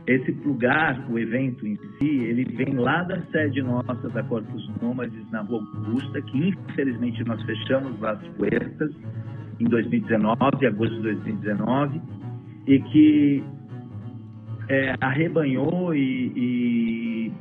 esse lugar, o evento em si, ele vem lá da sede nossa da Corpus Nômades, na Rua Augusta, que infelizmente nós fechamos Las Puertas em 2019, agosto de 2019, e que arrebanhou e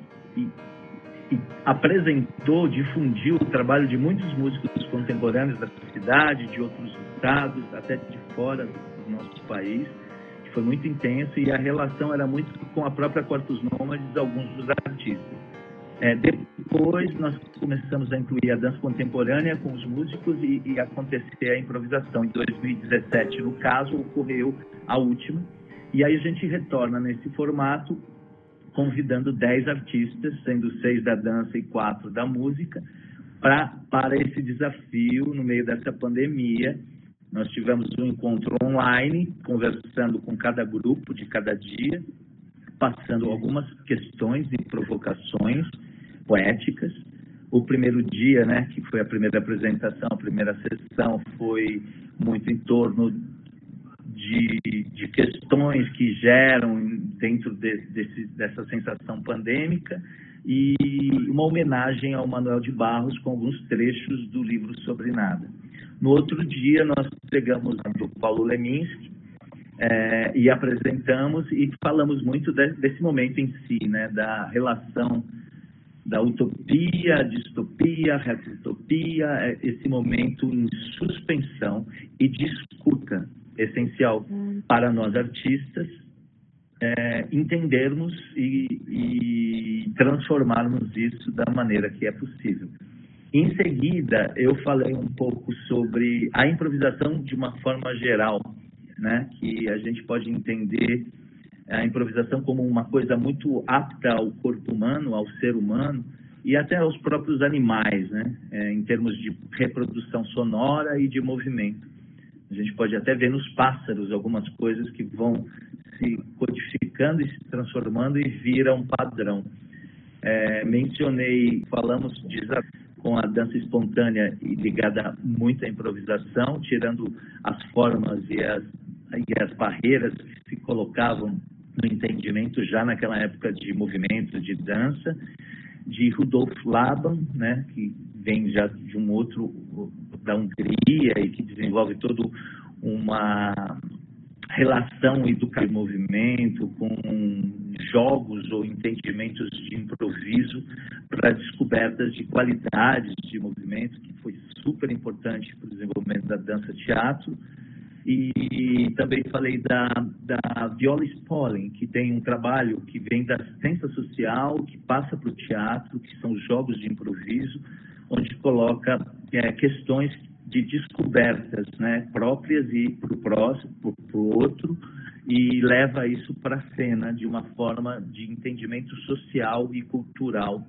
apresentou, difundiu o trabalho de muitos músicos contemporâneos da cidade, de outros estados, até de fora do nosso país, que foi muito intenso, e a relação era muito com a própria Corpus Nômades, alguns dos artistas. Depois nós começamos a incluir a dança contemporânea com os músicos e acontecer a improvisação. Em 2017, no caso, ocorreu a última, e aí a gente retorna nesse formato, convidando 10 artistas, sendo 6 da dança e 4 da música, para esse desafio no meio dessa pandemia. Nós tivemos um encontro online, conversando com cada grupo de cada dia, passando algumas questões e provocações poéticas. O primeiro dia, né, que foi a primeira apresentação, a primeira sessão, foi muito em torno de questões que geram dentro dessa sensação pandêmica, e uma homenagem ao Manuel de Barros com alguns trechos do livro Sobre Nada. No outro dia, nós pegamos do Paulo Leminski e apresentamos e falamos muito desse momento em si, né, da relação da utopia, distopia, retutopia, esse momento em suspensão e de escuta essencial para nós artistas, entendermos e transformarmos isso da maneira que é possível. Em seguida, eu falei um pouco sobre a improvisação de uma forma geral, né? Que a gente pode entender a improvisação como uma coisa muito apta ao corpo humano, ao ser humano e até aos próprios animais, né? Em termos de reprodução sonora e de movimento. A gente pode até ver nos pássaros algumas coisas que vão se codificando e se transformando e viram padrão. Falamos com a dança espontânea e ligada muito à improvisação, tirando as formas e as barreiras que se colocavam no entendimento já naquela época de movimento, de dança, de Rudolf Laban, né, que vem já de um outro, da Hungria, e que desenvolve toda uma relação educativa de movimento com jogos ou entendimentos de improviso para descobertas de qualidades de movimento, que foi super importante para o desenvolvimento da dança-teatro. E também falei da Viola Spolin, que tem um trabalho que vem da assistência social, que passa para o teatro, que são jogos de improviso, onde coloca questões de descobertas, né, próprias e para o próximo, para o outro, e leva isso para a cena de uma forma de entendimento social e cultural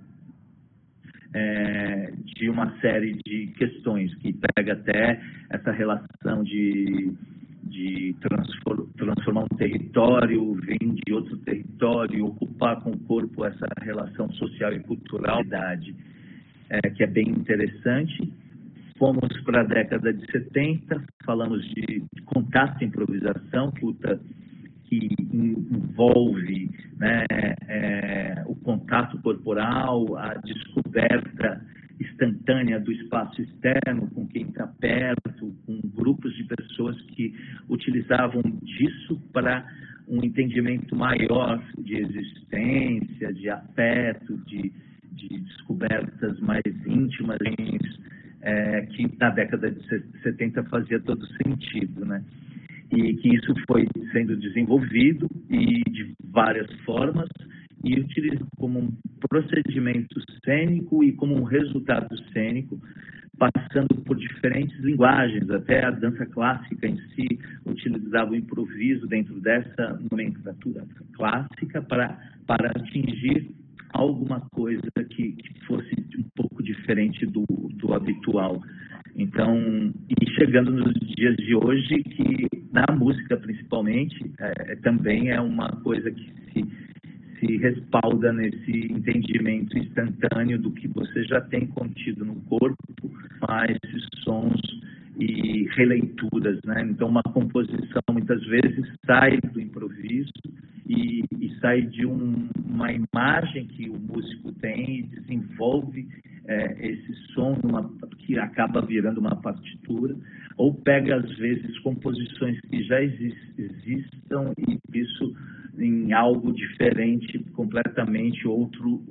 de uma série de questões, que pega até essa relação de transformar um território, vir de outro território, ocupar com o corpo essa relação social e cultural, que é bem interessante. Fomos para a década de 70, falamos de contato e improvisação, que envolve, né, o contato corporal, a descoberta instantânea do espaço externo com quem está perto, com grupos de pessoas que utilizavam disso para um entendimento maior de existência, de afeto, de descobertas mais íntimas, que na década de 70 fazia todo sentido, né? E que isso foi sendo desenvolvido e de várias formas e utilizado como um procedimento cênico e como um resultado cênico, passando por diferentes linguagens. Até a dança clássica em si utilizava o improviso dentro dessa nomenclatura clássica para atingir alguma coisa que fosse um pouco diferente do habitual. Então, e chegando nos dias de hoje, que na música principalmente, também é uma coisa que se respalda nesse entendimento instantâneo do que você já tem contido no corpo, mas esses sons e releituras, né? Então, uma composição muitas vezes sai do improviso e sai de uma imagem que o músico tem e desenvolve esse som que acaba virando uma partitura, ou pega, às vezes, composições que já existam e isso em algo diferente, completamente outro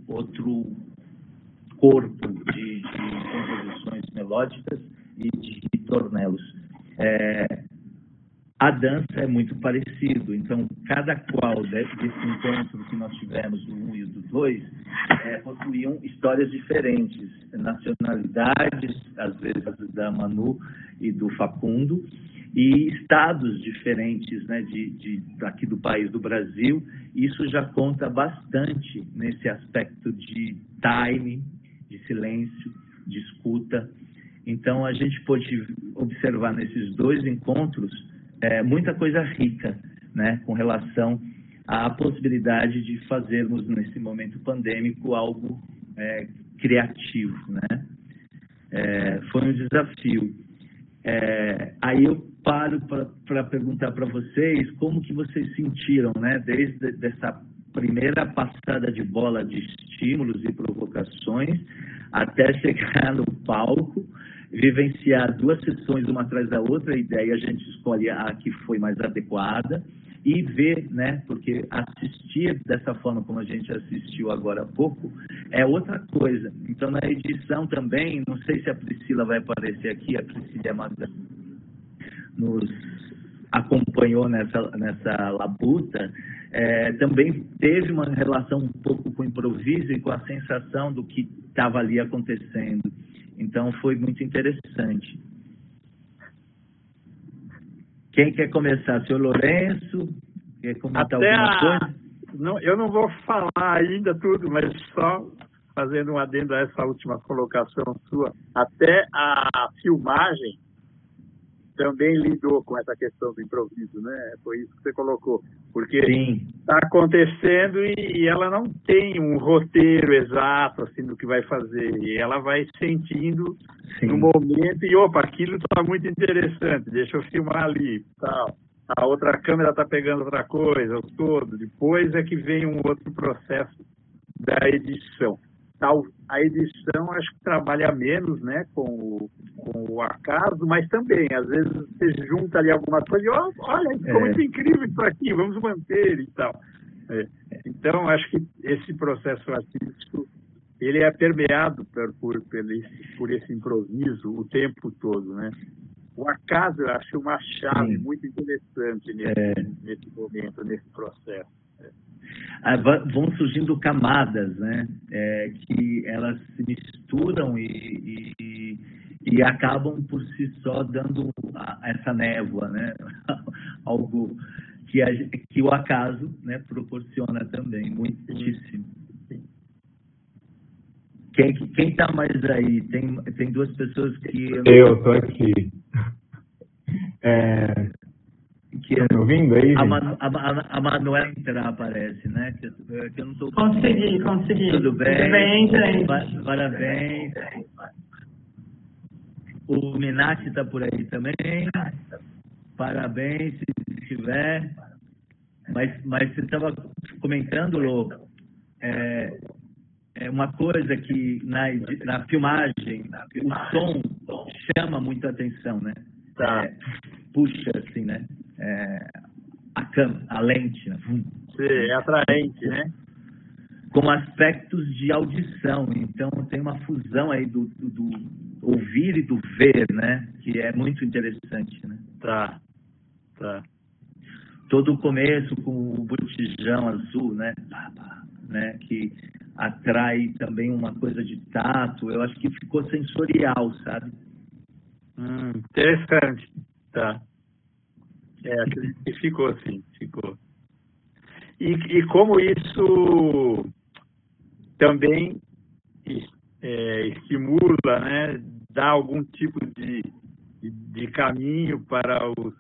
corpo de composições melódicas e de ritornelos. A dança é muito parecido, então cada qual desse encontro que nós tivemos do 1 e do 2 possuíam histórias diferentes, nacionalidades, às vezes da Manu e do Facundo, e estados diferentes, né, daqui do país, do Brasil. Isso já conta bastante nesse aspecto de time, de silêncio, de escuta. Então a gente pôde observar nesses 2 encontros muita coisa rica, né, com relação à possibilidade de fazermos, nesse momento pandêmico, algo criativo, né? Foi um desafio. Aí eu paro para perguntar para vocês como que vocês sentiram, né, desde essa primeira passada de bola de estímulos e provocações até chegar no palco, vivenciar 2 sessões uma atrás da outra, e daí a gente escolhe a que foi mais adequada e ver, né, porque assistir dessa forma como a gente assistiu agora há pouco é outra coisa. Então, na edição também, não sei se a Priscila vai aparecer aqui, a Priscila Magda nos acompanhou nessa labuta, também teve uma relação um pouco com o improviso e com a sensação do que estava ali acontecendo. Então, foi muito interessante. Quem quer começar? Senhor Lourenço? Quer comentar alguma coisa? Não, eu não vou falar ainda tudo, mas só fazendo um adendo a essa última colocação sua. Até a filmagem também lidou com essa questão do improviso, né? Foi isso que você colocou. Porque está acontecendo e ela não tem um roteiro exato assim, do que vai fazer. E ela vai sentindo no momento e, opa, aquilo está muito interessante, deixa eu filmar ali, tal. A outra câmera está pegando outra coisa, o todo. Depois é que vem um outro processo da edição. A edição, acho que trabalha menos, né, com o acaso, mas também, às vezes, você junta ali alguma coisa e, olha, ficou muito incrível isso aqui, vamos manter e tal. Então, acho que esse processo artístico, ele é permeado por esse improviso o tempo todo, né? O acaso, eu acho uma chave muito interessante nesse momento, nesse processo. Vão surgindo camadas, né, que elas se misturam e acabam por si só dando essa névoa, né, algo que o acaso, né, proporciona também, muitíssimo. Quem está mais aí? Tem 2 pessoas que... Eu estou aqui. Estão me ouvindo aí? A Manuela aparece, né? Que eu não tô... Consegui. Tudo bem, gente. Parabéns. O Minati está por aí também. Parabéns, se estiver. Mas você estava comentando, Lô, uma coisa que na filmagem o som chama muito a atenção, né? Puxa, assim, né? A lente, né? É atraente, né? Com aspectos de audição. Então, tem uma fusão aí do ouvir e do ver, né? Que é muito interessante, né? Tá. Todo o começo com o botijão azul, né? Que atrai também uma coisa de tato. Eu acho que ficou sensorial, sabe? Interessante. Tá. Acredito que ficou. E como isso também estimula, né, dá algum tipo de caminho para os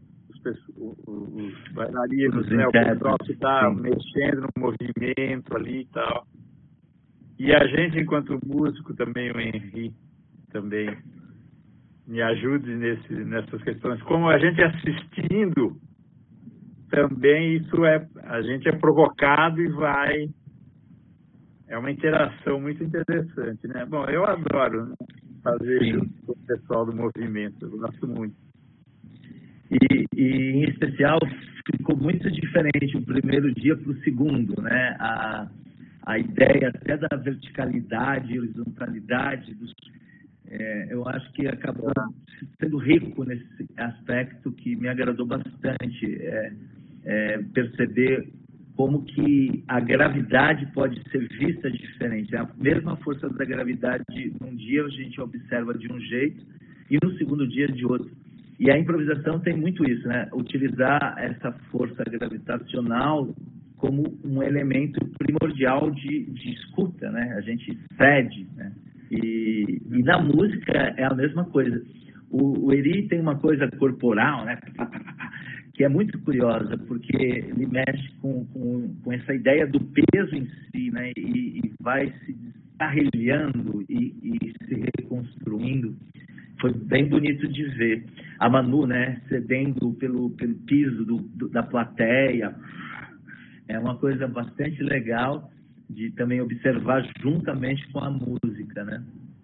bailarinos, né, o pessoal que está mexendo no movimento ali e tal. E a gente, enquanto músico, também, o Henri, também me ajude nessas questões. Como a gente assistindo, também isso a gente é provocado e vai... É uma interação muito interessante, né? Bom, eu adoro, né, fazer isso com o pessoal do movimento, eu gosto muito. E em especial, ficou muito diferente o primeiro dia para o segundo, né? A ideia até da verticalidade, horizontalidade, eu acho que acabou sendo rico nesse aspecto que me agradou bastante, perceber como que a gravidade pode ser vista diferente. A mesma força da gravidade, num dia a gente observa de um jeito e no segundo dia de outro. E a improvisação tem muito isso, né? Utilizar essa força gravitacional como um elemento primordial de escuta, né? A gente cede, né? E na música é a mesma coisa. O Eri tem uma coisa corporal, né? Que é muito curiosa, porque ele mexe com essa ideia do peso em si, né? E vai se descarrilhando e se reconstruindo. Foi bem bonito de ver. A Manu, né, cedendo pelo piso da plateia. É uma coisa bastante legal de também observar juntamente com a música, né?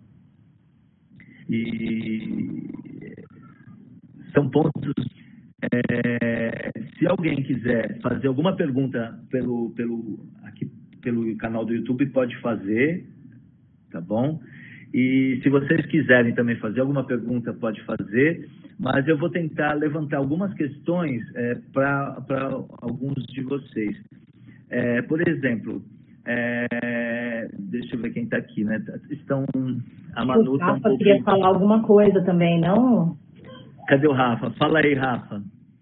E são pontos... se alguém quiser fazer alguma pergunta aqui pelo canal do YouTube, pode fazer, tá bom? E se vocês quiserem também fazer alguma pergunta, pode fazer, mas eu vou tentar levantar algumas questões para alguns de vocês. Por exemplo, deixa eu ver quem está aqui, né? A Manu está um pouco... queria falar alguma coisa também, não? Cadê o Rafa? Fala aí, Rafa.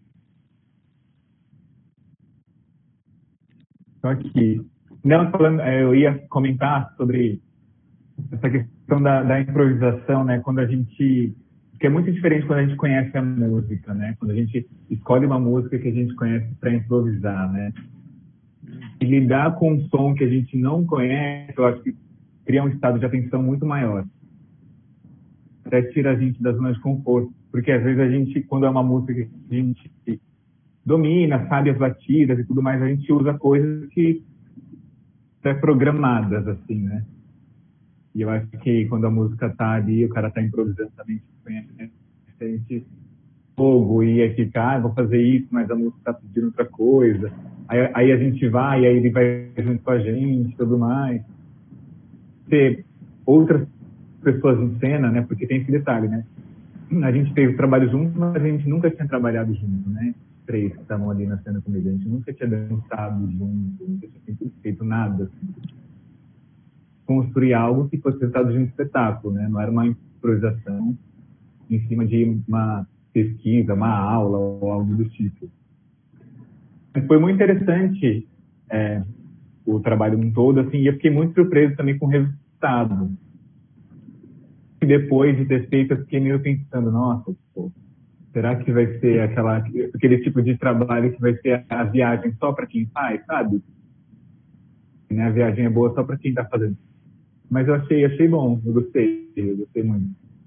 Estou aqui. Não, eu ia comentar sobre essa questão da improvisação, né? Quando a gente... Que é muito diferente quando a gente conhece a música, né? Quando a gente escolhe uma música que a gente conhece para improvisar, né? E lidar com um som que a gente não conhece, eu acho que cria um estado de atenção muito maior. Até tira a gente da zona de conforto. Porque às vezes a gente, quando é uma música que a gente domina, sabe as batidas e tudo mais, a gente usa coisas que são programadas, assim, né? E eu acho que quando a música tá ali, o cara tá improvisando também, a gente fogo e aí fica, vou fazer isso, mas a música tá pedindo outra coisa. Aí a gente vai, aí ele vai junto com a gente e tudo mais. Ter outras pessoas em cena, né? Porque tem esse detalhe, né? A gente fez o trabalho junto, mas a gente nunca tinha trabalhado junto, né? Três que estavam ali na cena comigo. A gente nunca tinha dançado junto, nunca tinha feito nada. Assim. Construir algo que fosse resultado de um espetáculo, né? Não era uma improvisação em cima de uma pesquisa, uma aula ou algo do tipo. Foi muito interessante o trabalho como um todo, assim, e eu fiquei muito surpreso também com o resultado. Depois de ter feito, eu fiquei meio pensando, nossa, pô, será que vai ser aquele tipo de trabalho que vai ser a viagem só para quem faz, sabe? Né? A viagem é boa só para quem está fazendo. Mas eu achei bom, eu gostei muito.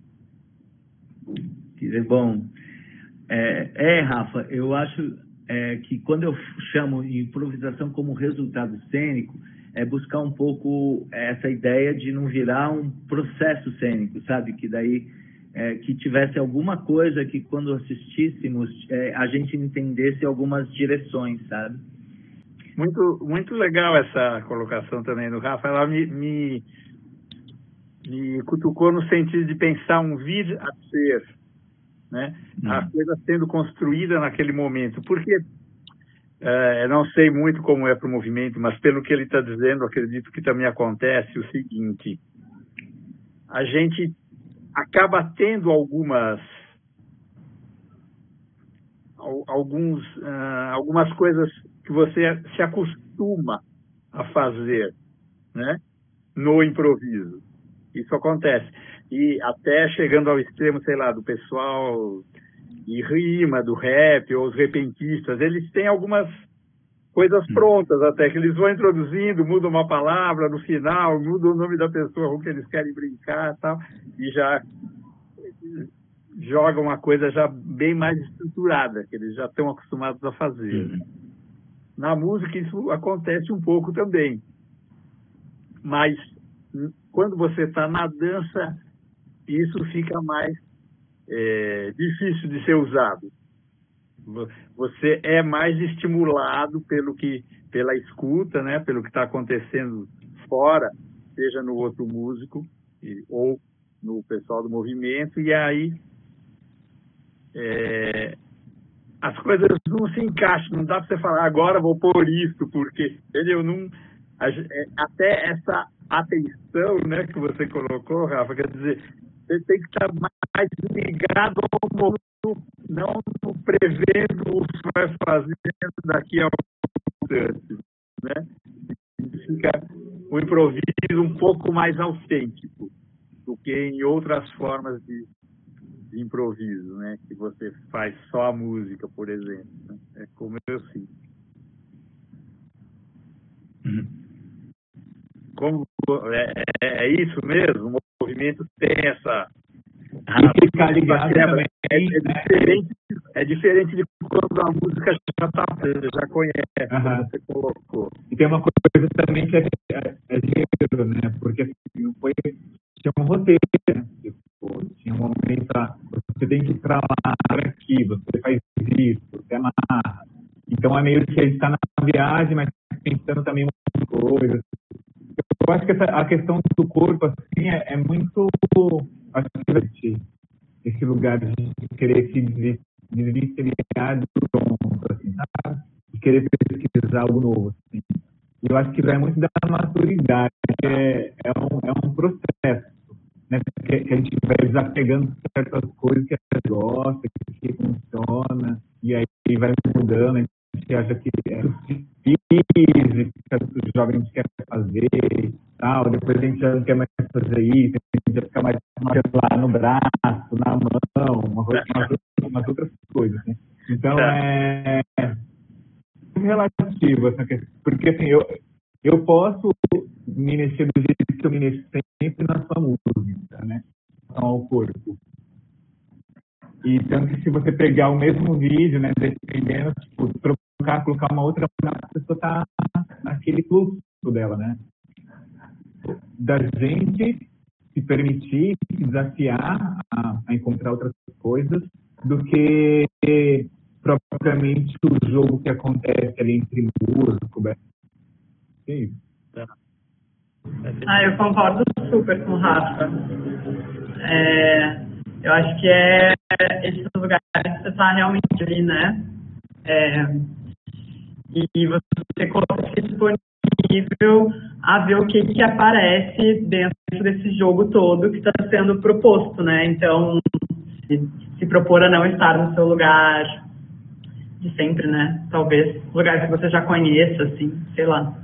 Que bom. Rafa, eu acho que quando eu chamo improvisação como resultado cênico, é buscar um pouco essa ideia de não virar um processo cênico, sabe? Que daí que tivesse alguma coisa que quando assistíssemos a gente entendesse algumas direções, sabe? Muito, muito legal essa colocação também do Rafa. Ela me cutucou no sentido de pensar um vir a ser, né? A coisa sendo construída naquele momento. Porque eu não sei muito como é para o movimento, mas pelo que ele está dizendo, acredito que também acontece o seguinte: a gente acaba tendo algumas coisas que você se acostuma a fazer, né? No improviso. Isso acontece. E até chegando ao extremo, sei lá, do pessoal de rima, do rap, ou os repentistas, eles têm algumas coisas prontas até, que eles vão introduzindo, mudam uma palavra no final, mudam o nome da pessoa com que eles querem brincar e tal, e já jogam uma coisa já bem mais estruturada, que eles já estão acostumados a fazer. Na música isso acontece um pouco também. Mas quando você está na dança, isso fica mais difícil de ser usado. Você é mais estimulado pela escuta, né? Pelo que está acontecendo fora, seja no outro músico ou no pessoal do movimento, e aí as coisas não se encaixam, não dá para você falar, agora vou pôr isso, porque, entendeu? Até essa atenção, né, que você colocou, Rafa, quer dizer, você tem que estar mais ligado ao momento, não prevendo o que vai fazendo daqui a um instante, né? Fica o improviso um pouco mais autêntico do que em outras formas de improviso, né? Que você faz só a música, por exemplo, né? É como eu sinto. Como é isso mesmo? O movimento tem essa... ficar ligado também, é diferente de quando a música você já conhece, como você colocou. E tem uma coisa também que é gênero, né? Porque assim, tinha um roteiro, né? Tinha um momento lá, você tem que ir pra lá, aqui, você faz isso, você amarra. Então é meio que a gente tá na viagem, mas pensando também em coisas. Eu acho que a questão do corpo, assim, é muito... Acho que esse lugar de querer se desvencilhar do tronco, assim, sabe? De querer pesquisar algo novo, assim. E eu acho que vai muito da maturidade, é um processo, né? Que a gente vai desapegando certas coisas que a gente gosta, que funciona, e aí vai mudando, a gente acha que é física, os jovens a gente quer fazer e tal, depois a gente já não quer mais fazer isso, a gente já fica mais lá no braço, na mão, umas outras coisas, né? Então é relativo essa questão, porque assim, eu posso me mexer do jeito que eu me mexo sempre na sua música, né? Ao corpo. E tanto que se você pegar o mesmo vídeo, né, dependendo, tipo, colocar uma outra, a pessoa tá naquele fluxo dela, né? Da gente se permitir, se desafiar a encontrar outras coisas do que propriamente o jogo que acontece ali entre músico. Sim. Eu concordo super com o Rafa. Eu acho que esses lugares que você está realmente ali, né? E você se disponível a ver o que aparece dentro desse jogo todo que está sendo proposto, né? Então, se propor a não estar no seu lugar de sempre, né? Talvez lugares que você já conheça, assim, sei lá.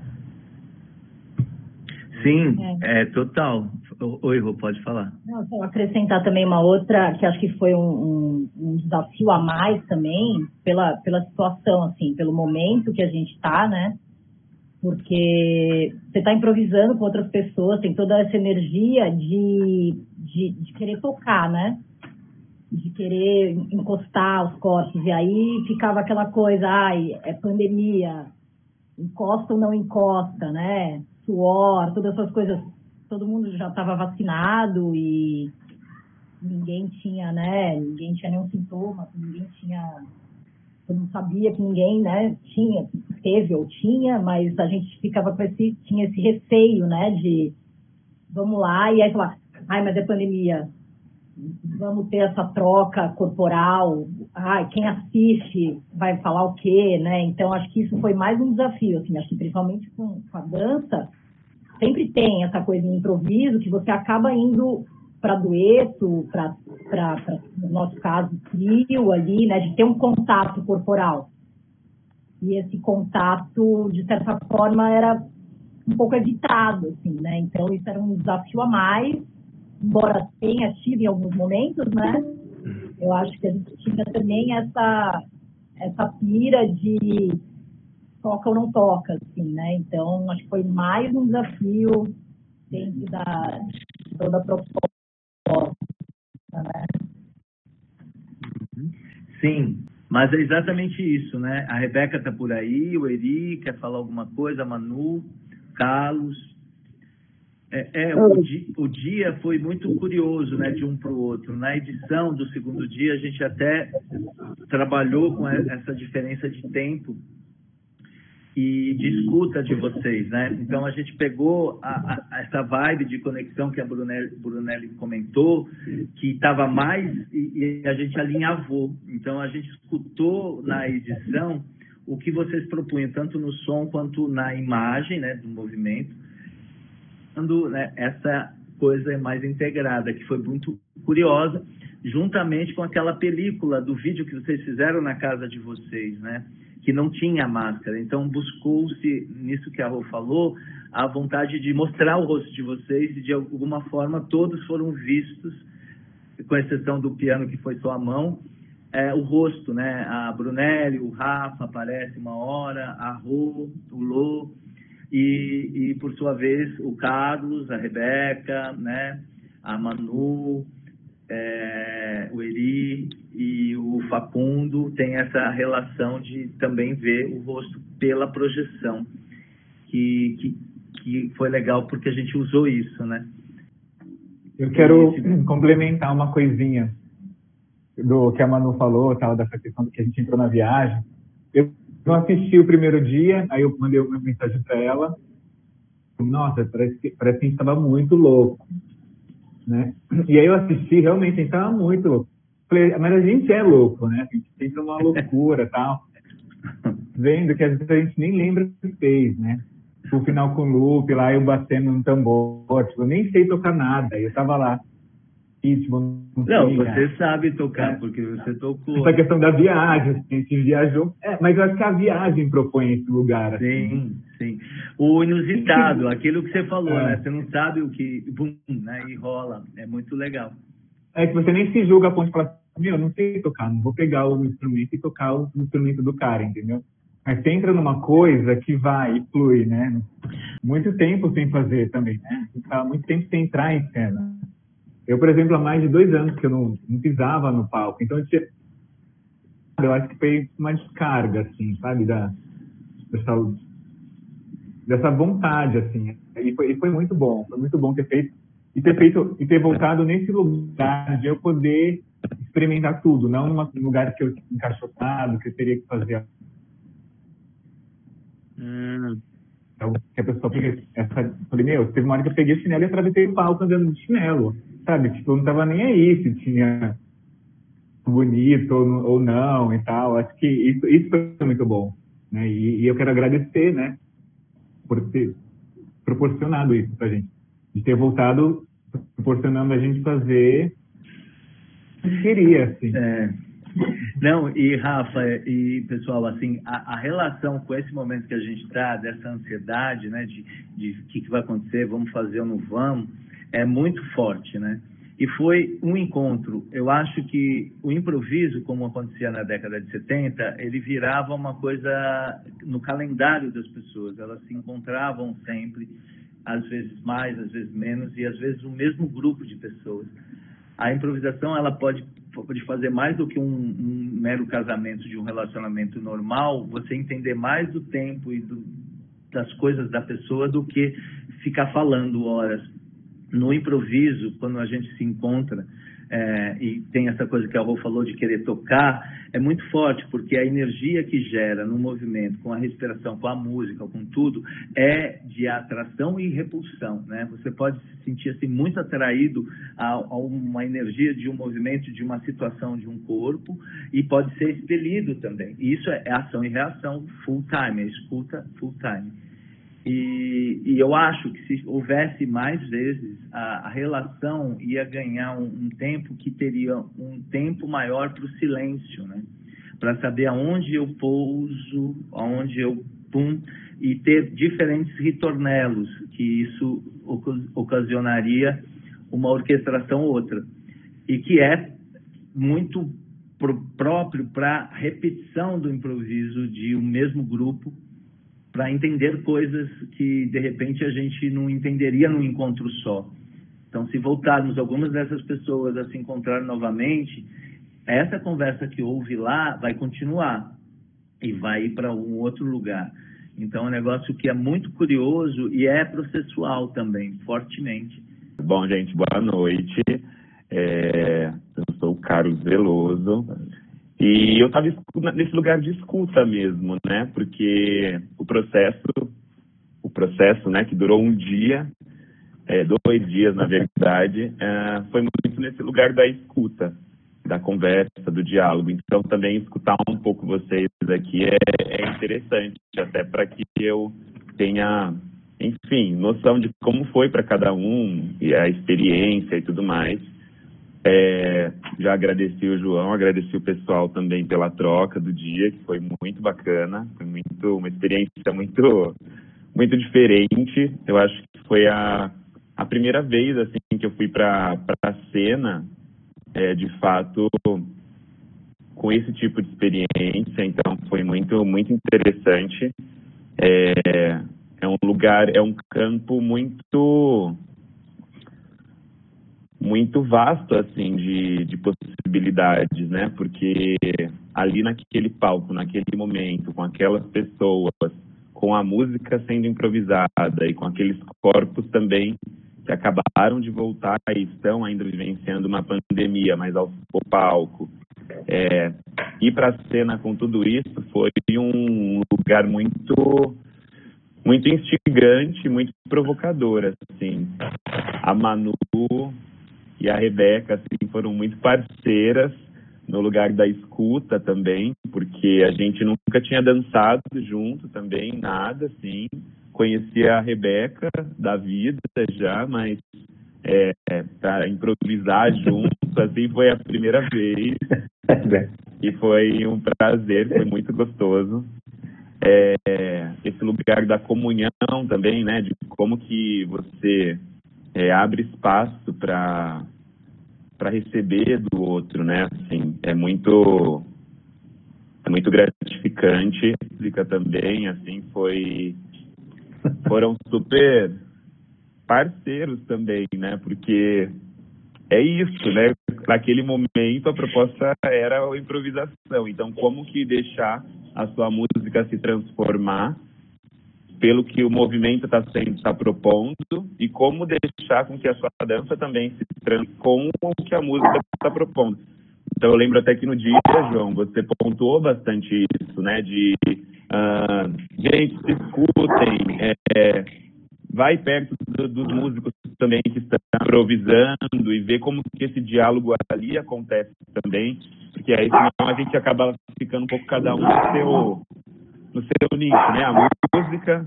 Sim, total. Oi, Rô, pode falar. Não, só acrescentar também uma outra, que acho que foi um desafio a mais também, pela situação, assim, pelo momento que a gente está, né? Porque você está improvisando com outras pessoas, tem toda essa energia de querer tocar, né? De querer encostar os corpos. E aí ficava aquela coisa, é pandemia, encosta ou não encosta, né? Suor, todas essas coisas. Todo mundo já estava vacinado e ninguém tinha, né? Ninguém tinha nenhum sintoma, eu não sabia que ninguém, né? Teve ou tinha, mas a gente ficava tinha esse receio, né? De vamos lá, e aí falar, mas é pandemia, vamos ter essa troca corporal, quem assiste vai falar o quê, né? Então acho que isso foi mais um desafio, assim, acho que principalmente com a dança, sempre tem essa coisa de improviso que você acaba indo para dueto, para no nosso caso, trio ali, né, de ter um contato corporal. E esse contato, de certa forma, era um pouco evitado, assim, né? Então, isso era um desafio a mais, embora tenha tido em alguns momentos, né? Eu acho que a gente tinha também essa pira de toca ou não toca, assim, né? Então, acho que foi mais um desafio dentro de toda a proposta, né? Sim, Mas é exatamente isso, né? A Rebeca está por aí, o Eri quer falar alguma coisa, a Manu, Carlos. O dia foi muito curioso, né, de um para o outro. Na edição do segundo dia, a gente até trabalhou com essa diferença de tempo e de escuta de vocês, né? Então, a gente pegou essa vibe de conexão que a Brunelli comentou, que estava mais, e a gente alinhavou. Então, a gente escutou na edição o que vocês propunham, tanto no som quanto na imagem, né, do movimento, quando, né, essa coisa é mais integrada, que foi muito curiosa, juntamente com aquela película do vídeo que vocês fizeram na casa de vocês, né? Que não tinha máscara. Então, buscou-se, nisso que a Rô falou, a vontade de mostrar o rosto de vocês e, de alguma forma, todos foram vistos, com exceção do piano, que foi só a mão, o rosto, né? A Brunelli, o Rafa aparece uma hora, a Rô, o Lô, e, por sua vez, o Carlos, a Rebeca, né? A Manu, o Eri e o Facundo tem essa relação de também ver o rosto pela projeção, que foi legal porque a gente usou isso, né? Eu quero complementar uma coisinha do que a Manu falou, tal, dessa questão que a gente entrou na viagem. Eu não assisti o primeiro dia, aí eu mandei uma mensagem para ela. Nossa, parece que a gente estava muito louco, né? E aí eu assisti, realmente, a gente estava muito louco. Falei, mas a gente é louco, né? A gente tem uma loucura e tal. Vendo que às vezes a gente nem lembra o que fez, né? O final com o loop, lá eu batendo no tambor, tipo, eu nem sei tocar nada. Eu tava lá. Ritmo, não, você sabe tocar, porque você tocou. Essa questão da viagem, a gente viajou. Mas eu acho que a viagem propõe esse lugar. Sim, sim. O inusitado, aquilo que você falou, né? Você não sabe o que, bum, né? E rola. É muito legal. É que você nem se julga a ponto de falar, eu não sei tocar, não vou pegar o instrumento e tocar o instrumento do cara, entendeu? Mas você entra numa coisa que vai e flui, né? Muito tempo sem fazer também, né? Você tá muito tempo sem entrar em cena. Eu, por exemplo, há mais de 2 anos que eu não pisava no palco. Então, eu acho que foi uma descarga, assim, sabe? Dessa vontade, assim. E foi muito bom. Foi muito bom ter feito e ter voltado nesse lugar de eu poder experimentar tudo. Não num lugar que eu encaixotado, que eu teria que fazer. Então, que a pessoa falei, teve uma hora que eu peguei o chinelo e atravessei o palco andando de chinelo. Sabe, tipo, eu não tava nem aí se tinha bonito ou não e tal. Acho que isso foi muito bom, né? E eu quero agradecer, né, por ter proporcionado isso pra gente. De ter voltado proporcionando a gente fazer o que queria, assim. Não, e Rafa, e pessoal, assim, a relação com esse momento que a gente está, dessa ansiedade, né, de o que vai acontecer, vamos fazer ou não vamos, é muito forte, né? E foi um encontro. Eu acho que o improviso, como acontecia na década de 70, ele virava uma coisa no calendário das pessoas. Elas se encontravam sempre, às vezes mais, às vezes menos, e às vezes o mesmo grupo de pessoas. A improvisação, ela pode fazer mais do que um mero casamento de um relacionamento normal, você entender mais do tempo e das coisas da pessoa do que ficar falando horas. No improviso, quando a gente se encontra e tem essa coisa que a Rô falou de querer tocar, é muito forte, porque a energia que gera no movimento, com a respiração, com a música, com tudo, é de atração e repulsão, né? Você pode se sentir assim, muito atraído a uma energia de um movimento, de uma situação, de um corpo, e pode ser expelido também. E isso é ação e reação full time, é escuta full time. E eu acho que se houvesse mais vezes, a relação ia ganhar um tempo que teria um tempo maior para o silêncio, né? Para saber aonde eu pouso, aonde eu pum, e ter diferentes ritornelos, que isso ocasionaria uma orquestração ou outra. E que é muito próprio para repetição do improviso de um mesmo grupo, para entender coisas que, de repente, a gente não entenderia num encontro só. Então, se voltarmos algumas dessas pessoas a se encontrar novamente, essa conversa que houve lá vai continuar e vai ir para um outro lugar. Então, é um negócio que é muito curioso e é processual também, fortemente. Bom, gente, boa noite. Eu sou o Carlos Veloso e eu estava nesse lugar de escuta mesmo, né? Porque o processo, né, que durou um dia, 2 dias, na verdade, foi muito nesse lugar da escuta, da conversa, do diálogo. Então, também escutar um pouco vocês aqui é interessante, até para que eu tenha, enfim, noção de como foi para cada um, e a experiência e tudo mais. Já agradeci o João, agradeci o pessoal também pela troca do dia, que foi muito bacana, foi uma experiência muito diferente. Eu acho que foi a primeira vez assim que eu fui para a cena, de fato, com esse tipo de experiência. Então foi muito interessante. É um lugar, é um campo muito vasto, assim, de possibilidades, né? Porque ali naquele palco, naquele momento, com aquelas pessoas, com a música sendo improvisada e com aqueles corpos também que acabaram de voltar e estão ainda vivenciando uma pandemia, mas ao palco. Ir para a cena com tudo isso foi um lugar muito instigante, muito provocador, assim. A Manu e a Rebeca, assim, foram muito parceiras no lugar da escuta também, porque a gente nunca tinha dançado junto também, nada, assim. Conhecia a Rebeca da vida já, mas para improvisar junto, assim, foi a primeira vez. E foi um prazer, foi muito gostoso. Esse lugar da comunhão também, né, de como que você abre espaço para receber do outro, né, assim, é muito gratificante. A música também, assim, foram super parceiros também, né, porque é isso, né, naquele momento a proposta era a improvisação, então como que deixar a sua música se transformar pelo que o movimento está propondo e como deixar com que a sua dança também se transforme com o que a música está propondo. Então eu lembro até que no dia, João, você pontuou bastante isso, né, de gente, se escutem, vai perto dos músicos também que estão improvisando e ver como que esse diálogo ali acontece também, porque aí senão a gente acaba ficando um pouco cada um no seu nicho, né? A música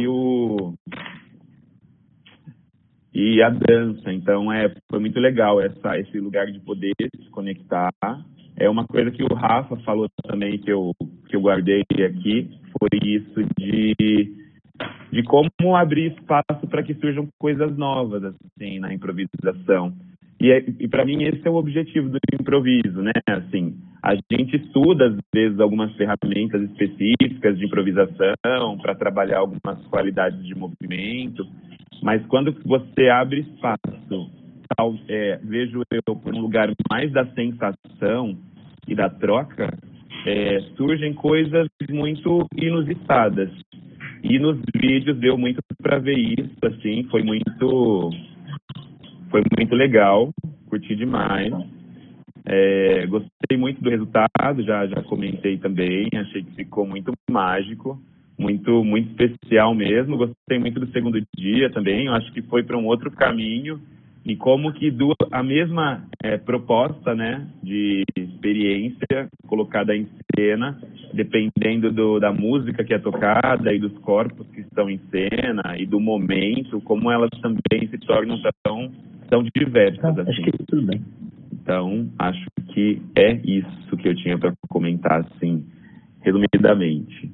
e a dança. Então foi muito legal esse lugar de poder se conectar. É uma coisa que o Rafa falou também, que eu guardei aqui, foi isso de como abrir espaço para que surjam coisas novas, assim, na improvisação. E para mim esse é o objetivo do improviso, né? Assim, a gente estuda às vezes algumas ferramentas específicas de improvisação para trabalhar algumas qualidades de movimento, mas quando você abre espaço, vejo eu por um lugar mais da sensação e da troca, surgem coisas muito inusitadas. E nos vídeos deu muito para ver isso, assim, foi muito legal, curti demais. Gostei muito do resultado, já comentei também, achei que ficou muito mágico, muito especial mesmo. Gostei muito do segundo dia também, eu acho que foi para um outro caminho, e como que a mesma proposta, né, de experiência colocada em cena, dependendo da música que é tocada e dos corpos que estão em cena e do momento, como elas também se tornam tão diversas. Assim. Acho que tudo bem. Então, acho que é isso que eu tinha para comentar, assim, resumidamente.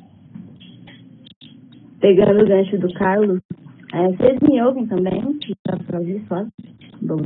Pegando o gancho do Carlos, vocês me ouvem também? Dá pra ouvir só? Bom.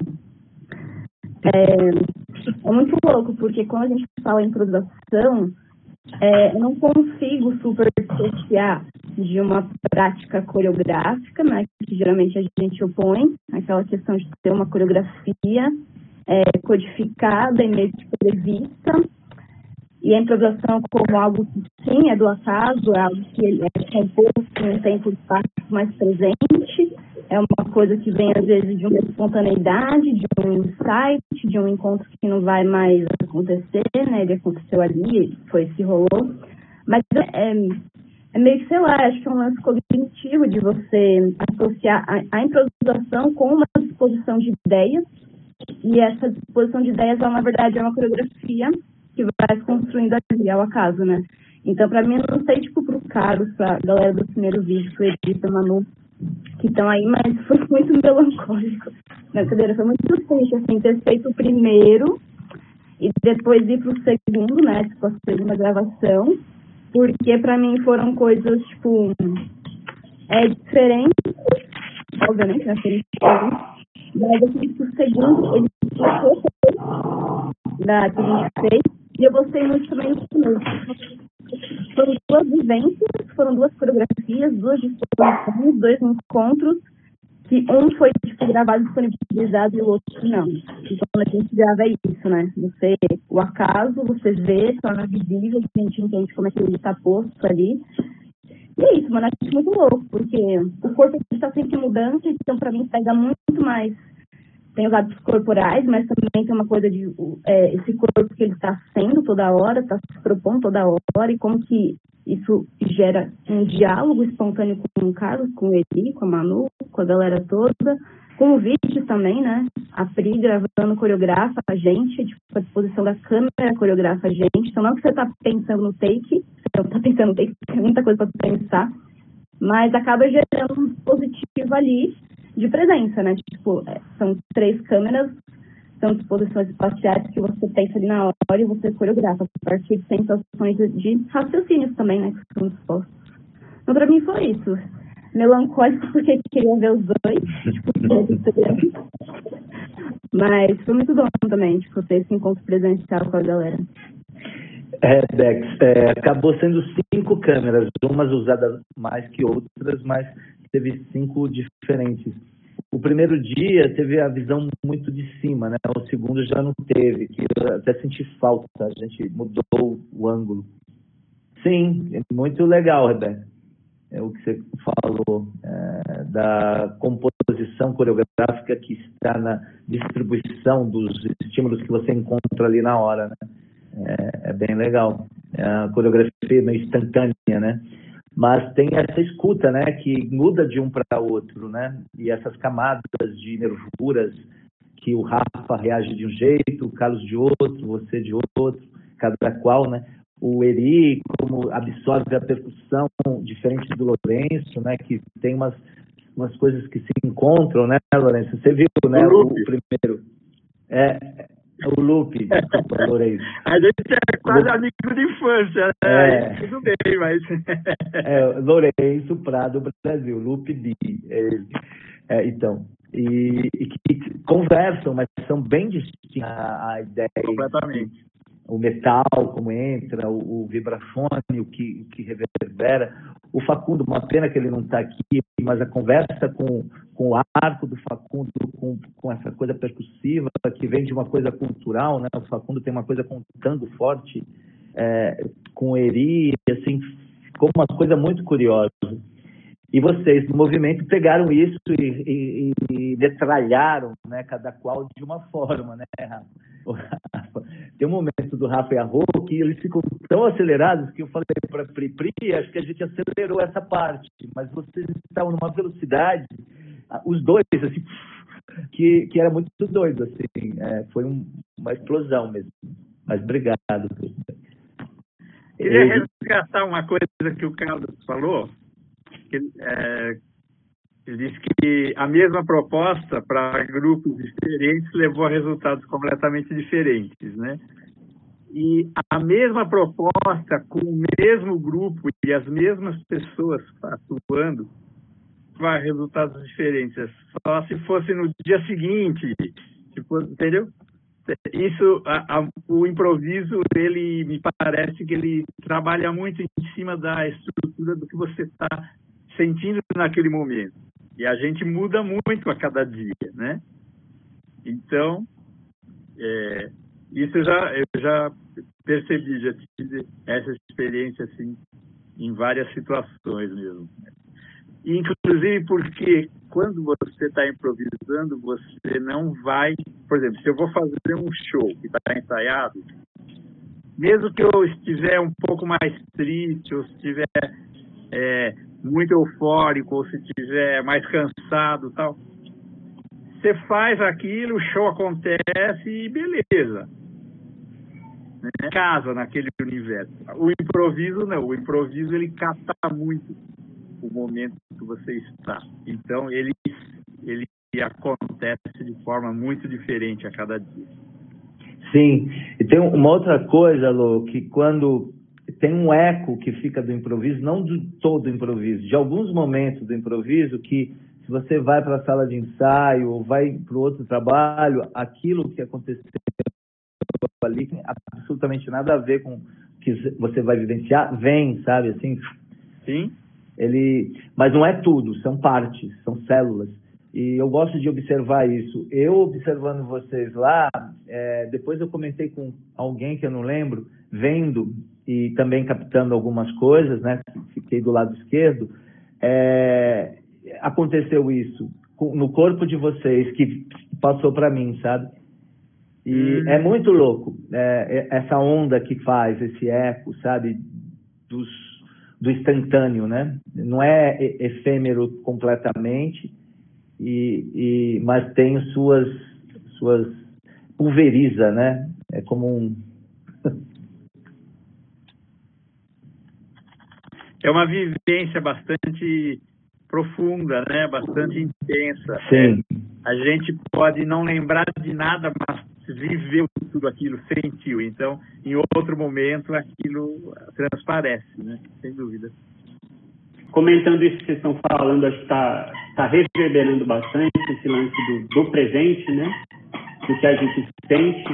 É muito louco, porque quando a gente fala em improvisação, eu não consigo super dissociar de uma prática coreográfica, né, que geralmente a gente opõe, aquela questão de ter uma coreografia codificada e meio que prevista. E a improvisação como algo que, sim, é do acaso, é algo que é composto em um tempo e espaço mais presente, é uma coisa que vem, às vezes, de uma espontaneidade, de um insight, de um encontro que não vai mais acontecer, né? Ele aconteceu ali, foi se rolou. Mas é meio que, sei lá, acho que é um lance cognitivo de você associar a improvisação com uma disposição de ideias, e essa disposição de ideias, ela, na verdade, é uma coreografia que vai se construindo ali, ao acaso, né? Então, pra mim, eu não sei, tipo, pro Carlos, pra galera do primeiro vídeo, pro Edita, Manu, que estão aí, mas foi muito melancólico. Na cadeira foi muito triste, assim, ter feito o primeiro e depois ir pro segundo, né? Tipo, a segunda gravação, porque pra mim foram coisas, tipo, diferentes, obviamente, né? Mas assim, o segundo, ele ficou da que a gente fez, e eu gostei muito também do primeiro. Foram duas vivências, foram duas coreografias, duas disposições, dois encontros, que um foi tipo, gravado e disponibilizado e o outro não. Então, quando a gente grava é isso, né? Você, o acaso, você vê, torna visível, a gente entende como é que ele está posto ali. E é isso, mano, acho muito louco, porque o corpo está sempre em mudança, então pra mim pega muito mais. Tem os hábitos corporais, mas também tem uma coisa de esse corpo que ele está sendo toda hora, está se propondo toda hora, e como que isso gera um diálogo espontâneo com o Carlos, com o Eli, com a Manu, com a galera toda, com o vídeo também, né? A Pri gravando coreografa a gente, tipo, a disposição da câmera coreografa a gente. Então, não que você está pensando no take, você não está pensando no take, tem muita coisa para pensar, mas acaba gerando um dispositivo ali de presença, né? Tipo, são 3 câmeras, são disposições espaciais que você pensa ali na hora e você coreografa a partir de sensações de raciocínios também, né? Que são dispostos. Então, pra mim foi isso. Melancólico porque queria ver os dois, tipo, mas foi muito bom também, tipo, ter esse encontro presencial com a galera. Dex, acabou sendo 5 câmeras, umas usadas mais que outras, mas teve 5 diferentes. O primeiro dia teve a visão muito de cima, né? O segundo já não teve, que eu até senti falta, a gente mudou o ângulo. Sim, é muito legal, Rebeca. É o que você falou, da composição coreográfica que está na distribuição dos estímulos que você encontra ali na hora, né? É bem legal. É a coreografia meio instantânea, né? Mas tem essa escuta, né, que muda de um para outro, né? E essas camadas de nervuras que o Rafa reage de um jeito, o Carlos de outro, você de outro, cada qual, né? O Eri, como absorve a percussão, diferente do Lourenço, né? Que tem umas coisas que se encontram, né, Lourenço? Você viu, né, o primeiro? O Lupe, desculpa, Lourenço. A gente é quase amigo de infância, né? Tudo bem, mas... Lourenço Prado, Brasil, Lupe B. Então, e que conversam, mas são bem distintas a ideia. Completamente. O metal, como entra, o vibrafone, o que reverbera. O Facundo, uma pena que ele não está aqui, mas a conversa com o arco do Facundo, com essa coisa percussiva, que vem de uma coisa cultural, né? O Facundo tem uma coisa com um tango forte, com o Eri, assim, ficou uma coisa muito curiosa. E vocês, no movimento, pegaram isso e metralharam, né, cada qual de uma forma, né, Rafa? Tem um momento do Rafa e a Rô que eles ficam tão acelerados que eu falei para a Pri, acho que a gente acelerou essa parte, mas vocês estavam numa velocidade, os dois, assim, que era muito doido, assim, foi uma explosão mesmo. Mas obrigado. Queria resgatar uma coisa que o Carlos falou. Ele disse que a mesma proposta para grupos diferentes levou a resultados completamente diferentes, né? E a mesma proposta com o mesmo grupo e as mesmas pessoas atuando vai a resultados diferentes. Só se fosse no dia seguinte, tipo, entendeu? Isso, o improviso, ele me parece que ele trabalha muito em cima da estrutura do que você está sentindo naquele momento. E a gente muda muito a cada dia, né? Então, Isso eu já percebi, já tive essa experiência assim em várias situações mesmo. Inclusive porque quando você está improvisando, você não vai... Por exemplo, se eu vou fazer um show que está ensaiado, mesmo que eu estiver um pouco mais triste, ou se estiver muito eufórico, ou se estiver mais cansado e tal, você faz aquilo, o show acontece e beleza. Casa naquele universo. O improviso não. O improviso, ele capta muito o momento que você está. Então, ele acontece de forma muito diferente a cada dia. Sim. E tem uma outra coisa, Lô, que quando tem um eco que fica do improviso, não de todo o improviso, de alguns momentos do improviso que, se você vai para a sala de ensaio ou vai para o outro trabalho, aquilo que aconteceu ali tem absolutamente nada a ver com o que você vai vivenciar, vem, sabe, assim? Sim. Mas não é tudo, são partes, são células. E eu gosto de observar isso. Eu observando vocês lá, depois eu comentei com alguém que eu não lembro, vendo e também captando algumas coisas, né? Fiquei do lado esquerdo. Aconteceu isso no corpo de vocês, que passou para mim, sabe? E é muito louco, essa onda que faz, esse eco, sabe? Do instantâneo, né? Não é efêmero completamente, mas tem suas pulveriza, né? É como um... É uma vivência bastante profunda, né? Bastante intensa. Sim. A gente pode não lembrar de nada, mas viveu tudo aquilo, sentiu. Então, em outro momento, aquilo transparece, né? Sem dúvida. Comentando isso que vocês estão falando, acho que está reverberando bastante esse lance do presente, né? Do que a gente sente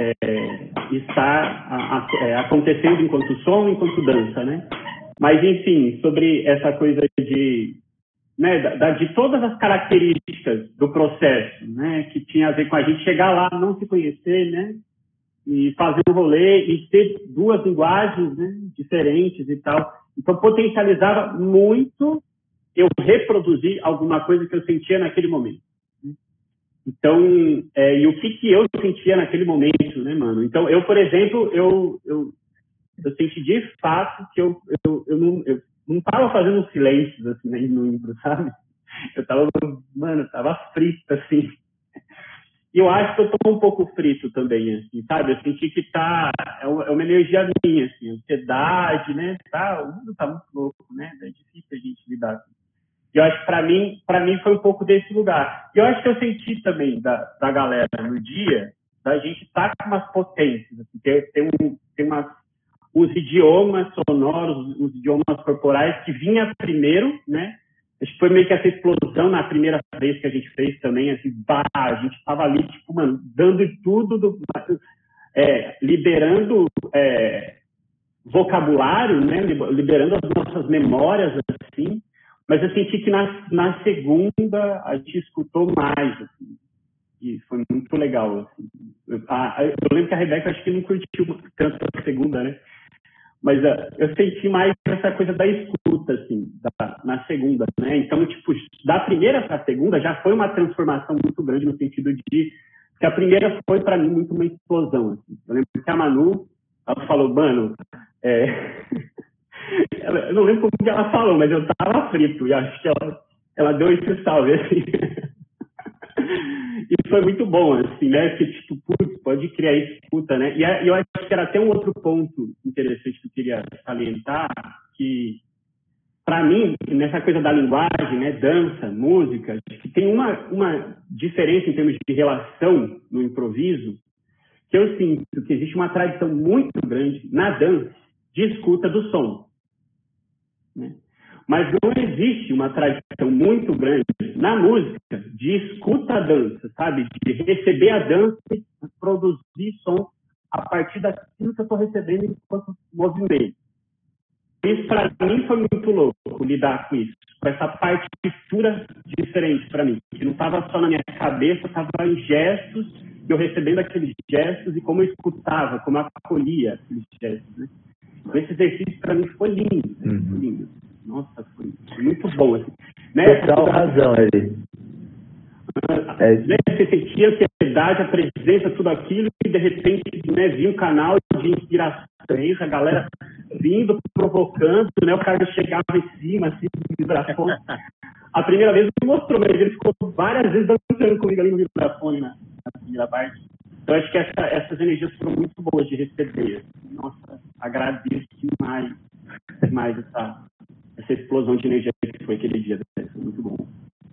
está acontecendo enquanto som, enquanto dança, né? Mas, enfim, sobre essa coisa de todas as características do processo, né? Que tinha a ver com a gente chegar lá, não se conhecer, né? E fazer um rolê e ter duas linguagens, né, diferentes e tal. Então, potencializava muito eu reproduzir alguma coisa que eu sentia naquele momento. Então, e o que eu sentia naquele momento, né, mano? Então, eu, por exemplo, eu senti de fato que eu não estava fazendo silêncios, assim, né, no impro, sabe? Eu tava frito, assim. E eu acho que eu tô um pouco frito também, assim, sabe? Eu senti que é uma energia minha, assim, ansiedade, né? O mundo tá muito louco, né? É difícil a gente lidar com isso. E eu acho que para mim foi um pouco desse lugar. E eu acho que eu senti também da galera no dia, da gente estar com umas potências, assim, tem os idiomas sonoros, os idiomas corporais que vinha primeiro, né? Acho que foi meio que essa explosão na primeira vez que a gente fez também, assim, a gente tava ali, tipo, mano, dando tudo, liberando vocabulário, né, liberando as nossas memórias, assim, mas eu senti que na segunda a gente escutou mais, assim, e foi muito legal, assim. Eu lembro que a Rebeca, acho que não curtiu tanto a segunda, né? Mas eu senti mais essa coisa da escuta, assim, na segunda, né? Então, tipo, da primeira para a segunda já foi uma transformação muito grande no sentido de que a primeira foi, para mim, muito uma explosão, assim. Eu lembro que a Manu, ela falou, mano, eu não lembro como que ela falou, mas eu tava frito, e acho que ela deu esse salve, assim. E foi muito bom, assim, né? Que, tipo, pode criar escuta, né? E eu acho que era até um outro ponto interessante que eu queria salientar, que, para mim, nessa coisa da linguagem, né? Dança, música, acho que tem uma diferença em termos de relação no improviso, que eu sinto que existe uma tradição muito grande na dança de escuta do som, né? Mas não existe uma tradição muito grande na música de escuta a dança, sabe? De receber a dança e produzir som a partir daquilo que eu estou recebendo enquanto movimento. Isso, para mim, foi muito louco, lidar com isso, com essa partitura diferente para mim, que não estava só na minha cabeça, estava em gestos eu recebendo aqueles gestos e como eu escutava, como eu acolhia aqueles gestos, né? Então, esse exercício para mim foi lindo, né? Foi lindo. Nossa, foi muito bom. Assim. Né? Total razão, Eli. Né? Você sentia a ansiedade, a presença, tudo aquilo, e de repente, né, vi um canal de inspiração, a galera vindo, provocando, né? O cara chegava em cima, assim, de vibração. A primeira vez me mostrou, mas ele ficou várias vezes dançando comigo ali no vibrafone na primeira parte. Então, acho que essas energias foram muito boas de receber. Nossa, agradeço demais essa explosão de energia que foi aquele dia. Foi muito bom.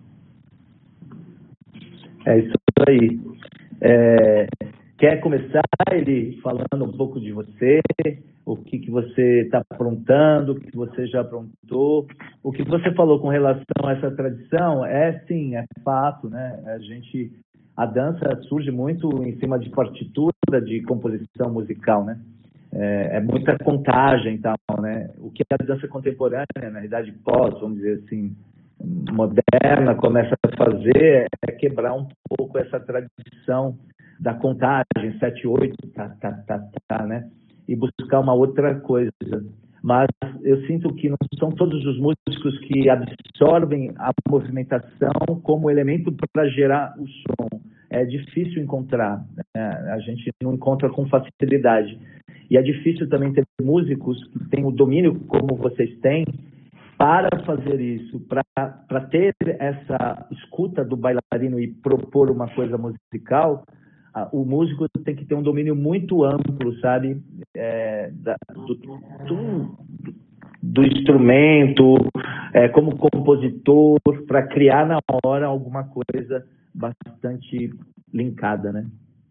É isso aí. Quer começar, ele falando um pouco de você, o que você está aprontando, o que você já aprontou, o que você falou com relação a essa tradição, sim, é fato, né? A dança surge muito em cima de partitura, de composição musical, né? É muita contagem e tal, né? O que a dança contemporânea, na realidade vamos dizer assim, moderna, começa a fazer é quebrar um pouco essa tradição da contagem, 7, 8, né? E buscar uma outra coisa. Mas eu sinto que não são todos os músicos que absorvem a movimentação como elemento para gerar o som. É difícil encontrar, né? A gente não encontra com facilidade. E é difícil também ter músicos que têm o domínio como vocês têm para fazer isso, para ter essa escuta do bailarino e propor uma coisa musical. O músico tem que ter um domínio muito amplo, sabe, do instrumento, como compositor, para criar na hora alguma coisa bastante linkada, né?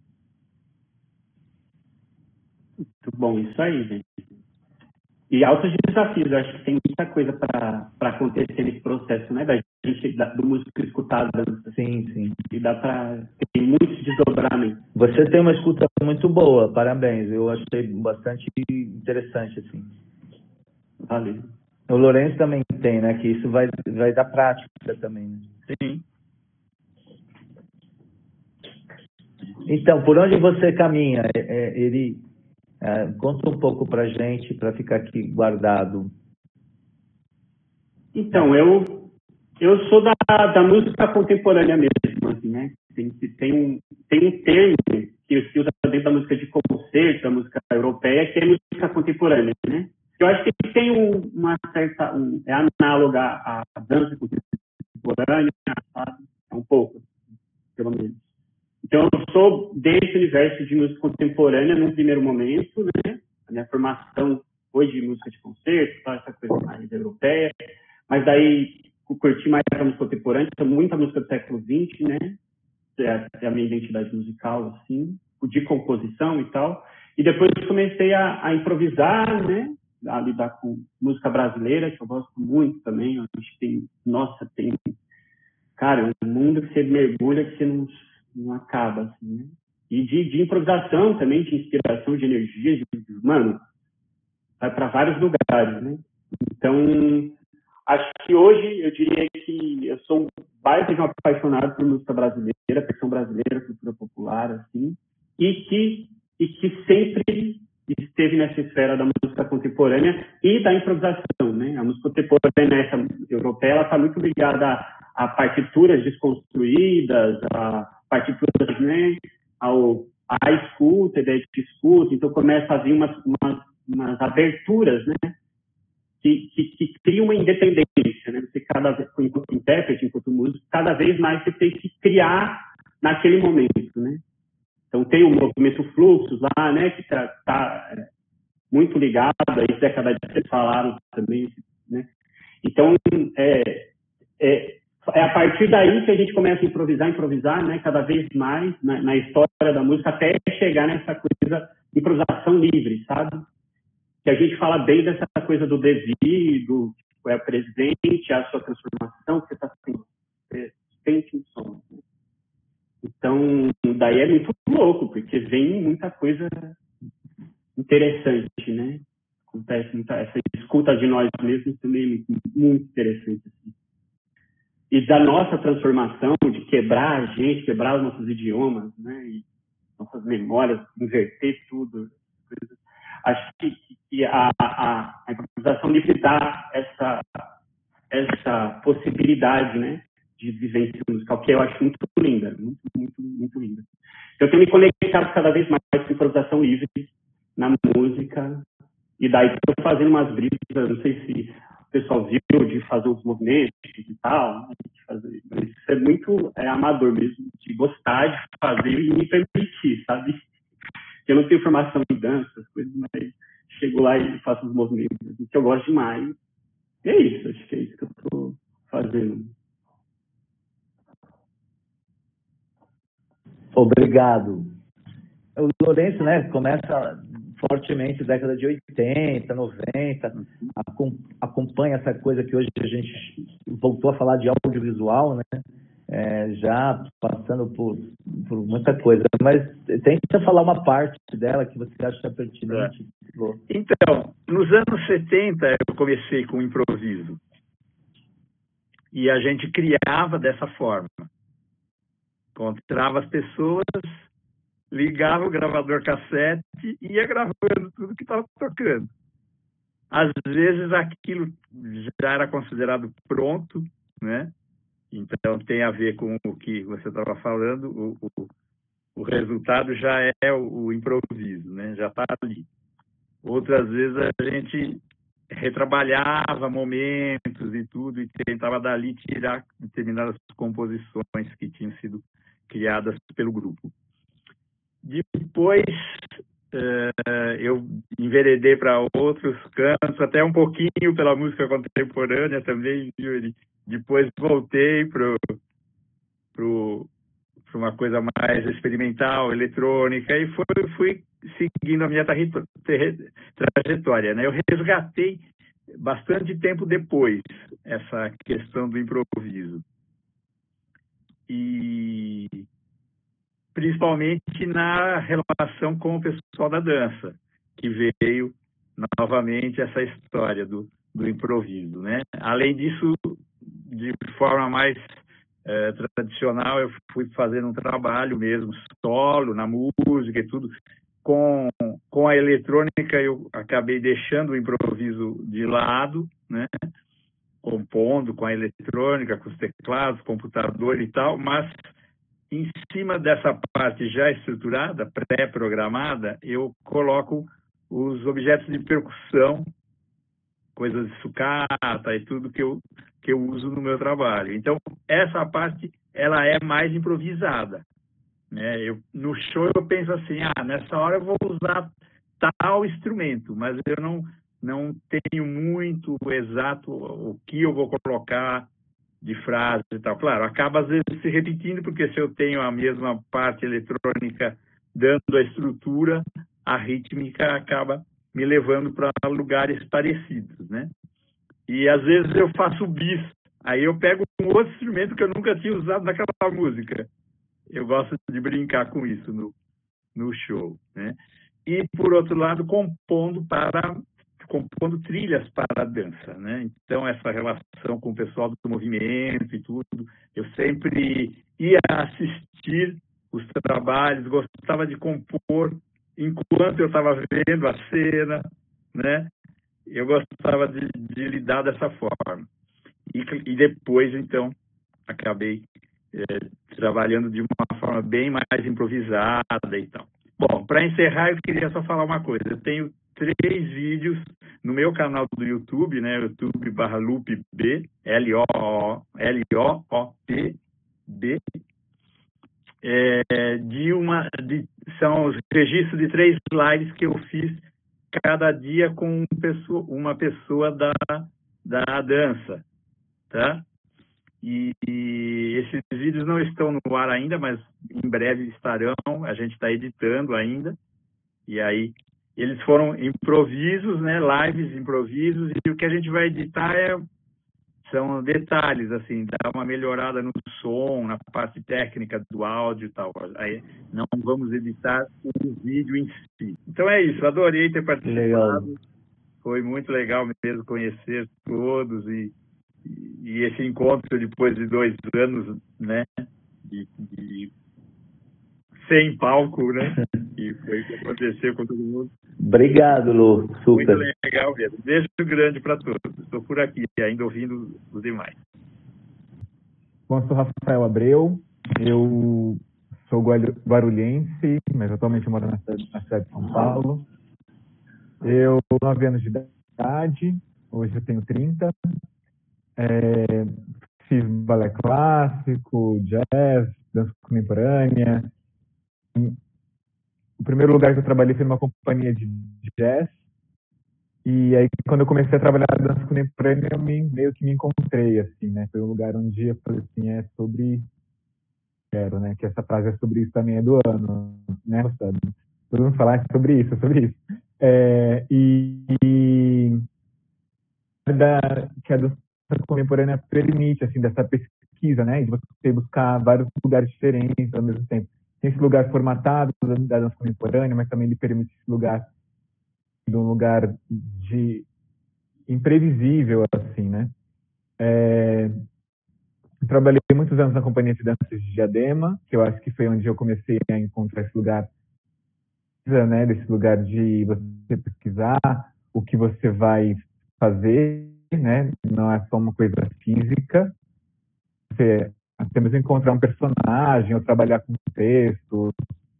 Muito bom, isso aí, gente. E altos desafios, eu acho que tem muita coisa para acontecer nesse processo, né? Do músico escutar a dança. Sim. E tem muitos desdobramentos. Você tem uma escuta muito boa, parabéns. Eu achei bastante interessante, assim. Valeu. O Lourenço também tem, né? Que isso vai dar prática também, né? Sim. Então, por onde você caminha? Conta um pouco pra gente, para ficar aqui guardado. Então, eu sou da música contemporânea mesmo, assim, né? Tem um termo que se usa dentro da música de concerto, da música europeia, que é música contemporânea, né? Eu acho que tem uma certa... é análoga à dança contemporânea, sabe? Um pouco, pelo menos. Então, eu sou desse universo de música contemporânea num primeiro momento, né? A minha formação foi de música de concerto, essa coisa mais europeia, mas daí curti mais a música contemporânea, muita música do século XX, né? É a minha identidade musical, assim, de composição e tal. E depois comecei a improvisar, né? A lidar com música brasileira, que eu gosto muito também. Eu acho que tem, cara, um mundo que você mergulha que você não acaba, assim, né? E de improvisação também, de inspiração, de energia, mano, vai para vários lugares, né? Então, acho que hoje eu diria que eu sou mais um apaixonado por música brasileira, ficção brasileira, cultura popular, assim, e que sempre esteve nessa esfera da música contemporânea e da improvisação, né? A música contemporânea, essa europeia, ela está muito ligada a partituras desconstruídas, a partituras, né? A escuta, a ideia de escuta. Então começa a vir umas aberturas, né? Que criam uma independência, né? Você enquanto intérprete, enquanto músico, cada vez mais você tem que criar naquele momento, né? Então tem o movimento Fluxos lá, né? Que tá muito ligado a isso, década de vocês falaram também, né? Então é a partir daí que a gente começa a improvisar, né? Cada vez mais na história da música, até chegar nessa coisa de improvisação livre, sabe? Que a gente fala bem dessa coisa do devir, do presente, a sua transformação, que você está sente um som. Então, daí é muito louco, porque vem muita coisa interessante, né? Acontece essa escuta de nós mesmos também é muito interessante. Assim. E da nossa transformação, de quebrar a gente, quebrar os nossos idiomas, né? nossas memórias, inverter tudo. Acho que a improvisação livre dá essa possibilidade, né, de vivência musical, que eu acho muito linda, muito linda. Eu tenho me conectado cada vez mais com improvisação livre na música, e daí estou fazendo umas brisas, não sei se o pessoal viu, de fazer uns movimentos e tal, né, mas isso é muito amador mesmo, de gostar de fazer e me permitir, sabe? Eu não tenho formação em dança, essas coisas, mas chego lá e faço os movimentos que eu gosto demais. E é isso, acho que é isso que eu estou fazendo. Obrigado. O Lourenço, né, começa fortemente década de 80, 90, acompanha essa coisa que hoje a gente voltou a falar de audiovisual, né? Já passando por muita coisa, mas tenta falar uma parte dela que você acha pertinente. Então, nos anos 70 eu comecei com improviso e a gente criava dessa forma, encontrava as pessoas, ligava o gravador cassete e ia gravando tudo que estava tocando. Às vezes aquilo já era considerado pronto, né? Então, tem a ver com o que você estava falando, o resultado já é o improviso, né? Já está ali. Outras vezes a gente retrabalhava momentos e tudo e tentava dali tirar determinadas composições que tinham sido criadas pelo grupo. Depois, eu enveredei para outros cantos, até um pouquinho pela música contemporânea também, viu? Depois voltei para uma coisa mais experimental, eletrônica, e fui seguindo a minha trajetória, né? Eu resgatei bastante tempo depois essa questão do improviso. E principalmente na relação com o pessoal da dança, que veio novamente essa história do improviso, né? Além disso, de forma mais tradicional, eu fui fazendo um trabalho mesmo, solo, na música e tudo. Com a eletrônica, eu acabei deixando o improviso de lado, né? Compondo com a eletrônica, com os teclados, computador e tal, mas em cima dessa parte já estruturada, pré-programada, eu coloco os objetos de percussão, coisas de sucata e tudo que eu uso no meu trabalho. Então, essa parte, ela é mais improvisada, né? No show eu penso assim, nessa hora eu vou usar tal instrumento, mas eu não tenho muito exato o que eu vou colocar de frase e tal. Claro, acaba às vezes se repetindo, porque se eu tenho a mesma parte eletrônica dando a estrutura, a rítmica acaba me levando para lugares parecidos, né? E às vezes eu faço bis, aí eu pego um outro instrumento que eu nunca tinha usado naquela música. Eu gosto de brincar com isso no show, né? E, por outro lado, compondo trilhas para a dança, né? Então, essa relação com o pessoal do movimento e tudo, eu sempre ia assistir os trabalhos, gostava de compor enquanto eu estava vendo a cena, né? Eu gostava de lidar dessa forma. E depois, então, acabei trabalhando de uma forma bem mais improvisada e tal. Bom, para encerrar, eu queria só falar uma coisa. Eu tenho 3 vídeos no meu canal do YouTube, né? YouTube/LoopB, LOOPB, são os registros de 3 lives que eu fiz cada dia com uma pessoa da dança, tá? E esses vídeos não estão no ar ainda, mas em breve estarão. A gente está editando ainda. E aí, eles foram improvisos, né? Lives, improvisos. E o que a gente vai editar são detalhes, assim, dar uma melhorada no som, na parte técnica do áudio e tal. Aí não vamos editar o vídeo em si. Então é isso, adorei ter participado. Legal. Foi muito legal mesmo conhecer todos e esse encontro depois de 2 anos, né, de sem palco, né? E foi o que aconteceu com todo mundo. Obrigado, Lu. Super. Muito legal mesmo. Beijo grande para todos. Estou por aqui, ainda ouvindo os demais. Bom, eu sou Rafael Abreu, eu sou guarulhense, mas atualmente moro na cidade de São Paulo. Eu tenho 9 anos de idade, hoje eu tenho 30. Fiz balé clássico, jazz, dança contemporânea. O primeiro lugar que eu trabalhei foi numa companhia de jazz. E aí, quando eu comecei a trabalhar na dança contemporânea, eu meio que me encontrei, assim, né? Foi um lugar onde eu falei assim, é sobre... Quero, né? Que essa frase é sobre isso também, é do ano, né, Gustavo? Todo mundo fala, é sobre isso, é sobre isso. Que a dança contemporânea permite, assim, dessa pesquisa, né? De você buscar vários lugares diferentes ao mesmo tempo. Tem esse lugar formatado da dança contemporânea, mas também ele permite esse lugar de um lugar de imprevisível, assim, né? Trabalhei muitos anos na Companhia de Danças de Diadema, que eu acho que foi onde eu comecei a encontrar esse lugar, né? Desse lugar de você pesquisar o que você vai fazer, né? Não é só uma coisa física. Você até mesmo encontrar um personagem ou trabalhar com texto.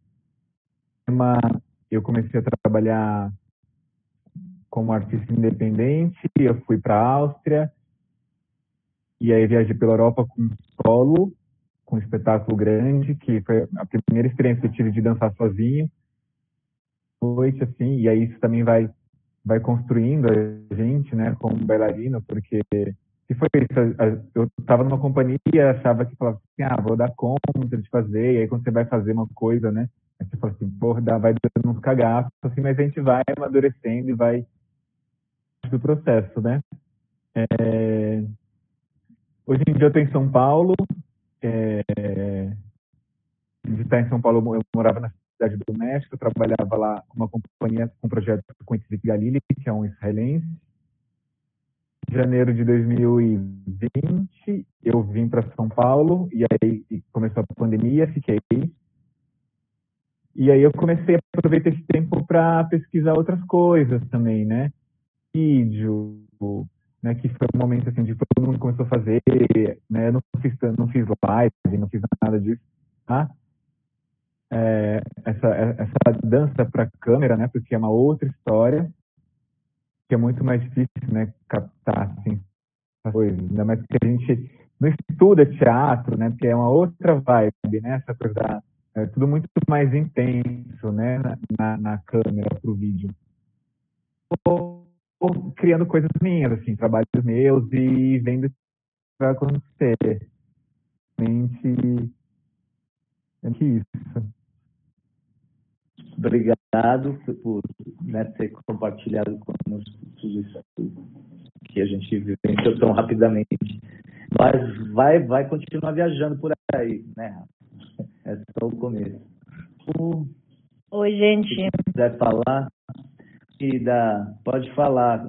Eu comecei a trabalhar como artista independente, eu fui para a Áustria, e aí viajei pela Europa com solo, com um espetáculo grande, que foi a primeira experiência que eu tive de dançar sozinho, noite, assim, e aí isso também vai construindo a gente, né, como bailarino, porque se foi isso, eu estava numa companhia e achava que falava assim, vou dar conta de fazer, e aí quando você vai fazer uma coisa, né, aí você fala assim, porra, vai dando uns cagaços, assim, mas a gente vai amadurecendo e vai do processo, né. Hoje em dia eu estou em São Paulo, de estar em São Paulo eu morava na cidade do México, eu trabalhava lá com uma companhia, com um projeto com o Itzik Galili, que é um israelense. Em janeiro de 2020, eu vim para São Paulo, e aí começou a pandemia, fiquei. E aí eu comecei a aproveitar esse tempo para pesquisar outras coisas também, né? Vídeo, né, que foi um momento assim de todo mundo começou a fazer, né? Eu não fiz live, não fiz nada disso, tá? Essa dança para câmera, né? Porque é uma outra história que é muito mais difícil, né? Captar assim as coisas, ainda mais que a gente não estuda teatro, né? Porque é uma outra vibe, né? Essa coisa é tudo muito mais intenso, né? Na câmera para o vídeo. Ou criando coisas minhas, assim, trabalhos meus e vendo o que vai acontecer. Realmente é que isso. Obrigado por ter compartilhado conosco tudo isso que a gente vivenciou tão rapidamente. Mas vai continuar viajando por aí, né? É só o começo. Oi, gente. Se quiser falar, pode falar.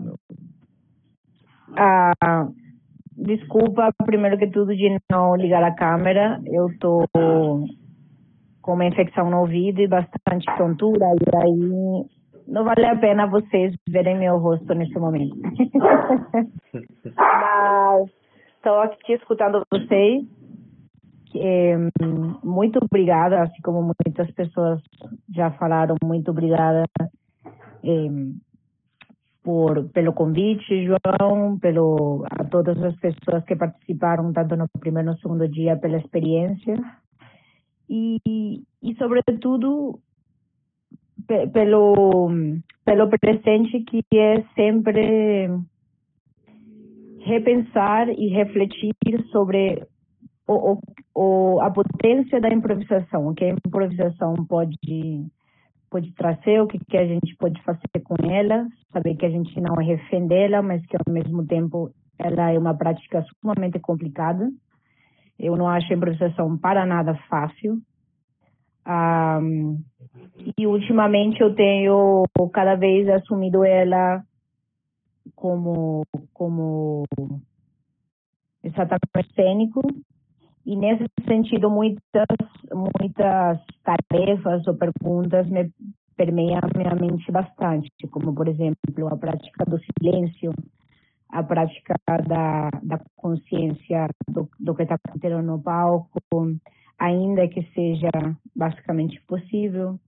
Desculpa, primeiro que tudo, de não ligar a câmera. Eu tô com uma infecção no ouvido e bastante tontura, e aí não vale a pena vocês verem meu rosto nesse momento. Mas estou aqui escutando vocês. Muito obrigada, assim como muitas pessoas já falaram, muito obrigada pelo convite, João, a todas as pessoas que participaram, tanto no primeiro e no segundo dia, pela experiência. E sobretudo, pelo presente, que é sempre repensar e refletir sobre a potência da improvisação, o que a improvisação pode trazer, o que a gente pode fazer com ela, saber que a gente não é refém dela, mas que ao mesmo tempo ela é uma prática sumamente complicada. Eu não acho a improvisação para nada fácil. E ultimamente eu tenho cada vez assumido ela como exatamente cênico. E nesse sentido, muitas tarefas ou perguntas me permeiam a minha mente bastante, como, por exemplo, a prática do silêncio, a prática da consciência do que está acontecendo no palco, ainda que seja basicamente possível,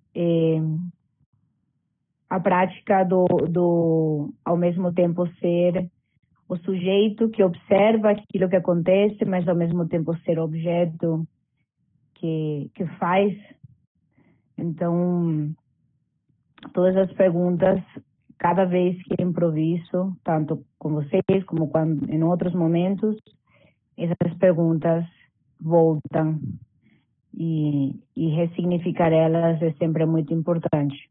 a prática do ao mesmo tempo ser o sujeito que observa aquilo que acontece, mas ao mesmo tempo ser objeto que faz. Então, todas as perguntas, cada vez que improviso, tanto com vocês como em outros momentos, essas perguntas voltam e ressignificar elas é sempre muito importante.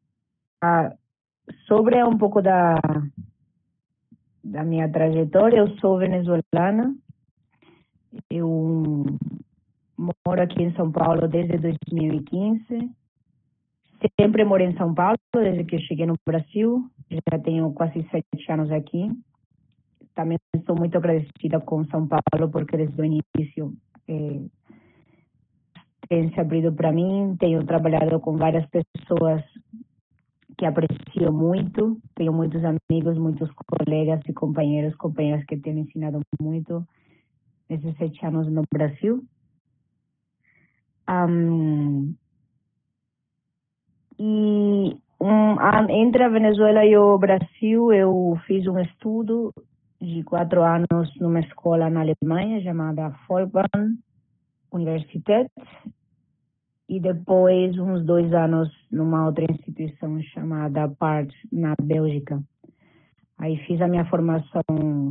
Sobre um pouco da minha trajetória, eu sou venezuelana, eu moro aqui em São Paulo desde 2015, sempre morei em São Paulo desde que eu cheguei no Brasil, já tenho quase 7 anos aqui. Também estou muito agradecida com São Paulo porque desde o início tem se abrido para mim, tenho trabalhado com várias pessoas que aprecio muito, tenho muitos amigos, muitos colegas e companheiras que têm me ensinado muito nesses 7 anos no Brasil. Entre a Venezuela e o Brasil, eu fiz um estudo de 4 anos numa escola na Alemanha chamada Folkwang Universität, e depois uns 2 anos numa outra instituição chamada PART, na Bélgica. Aí fiz a minha formação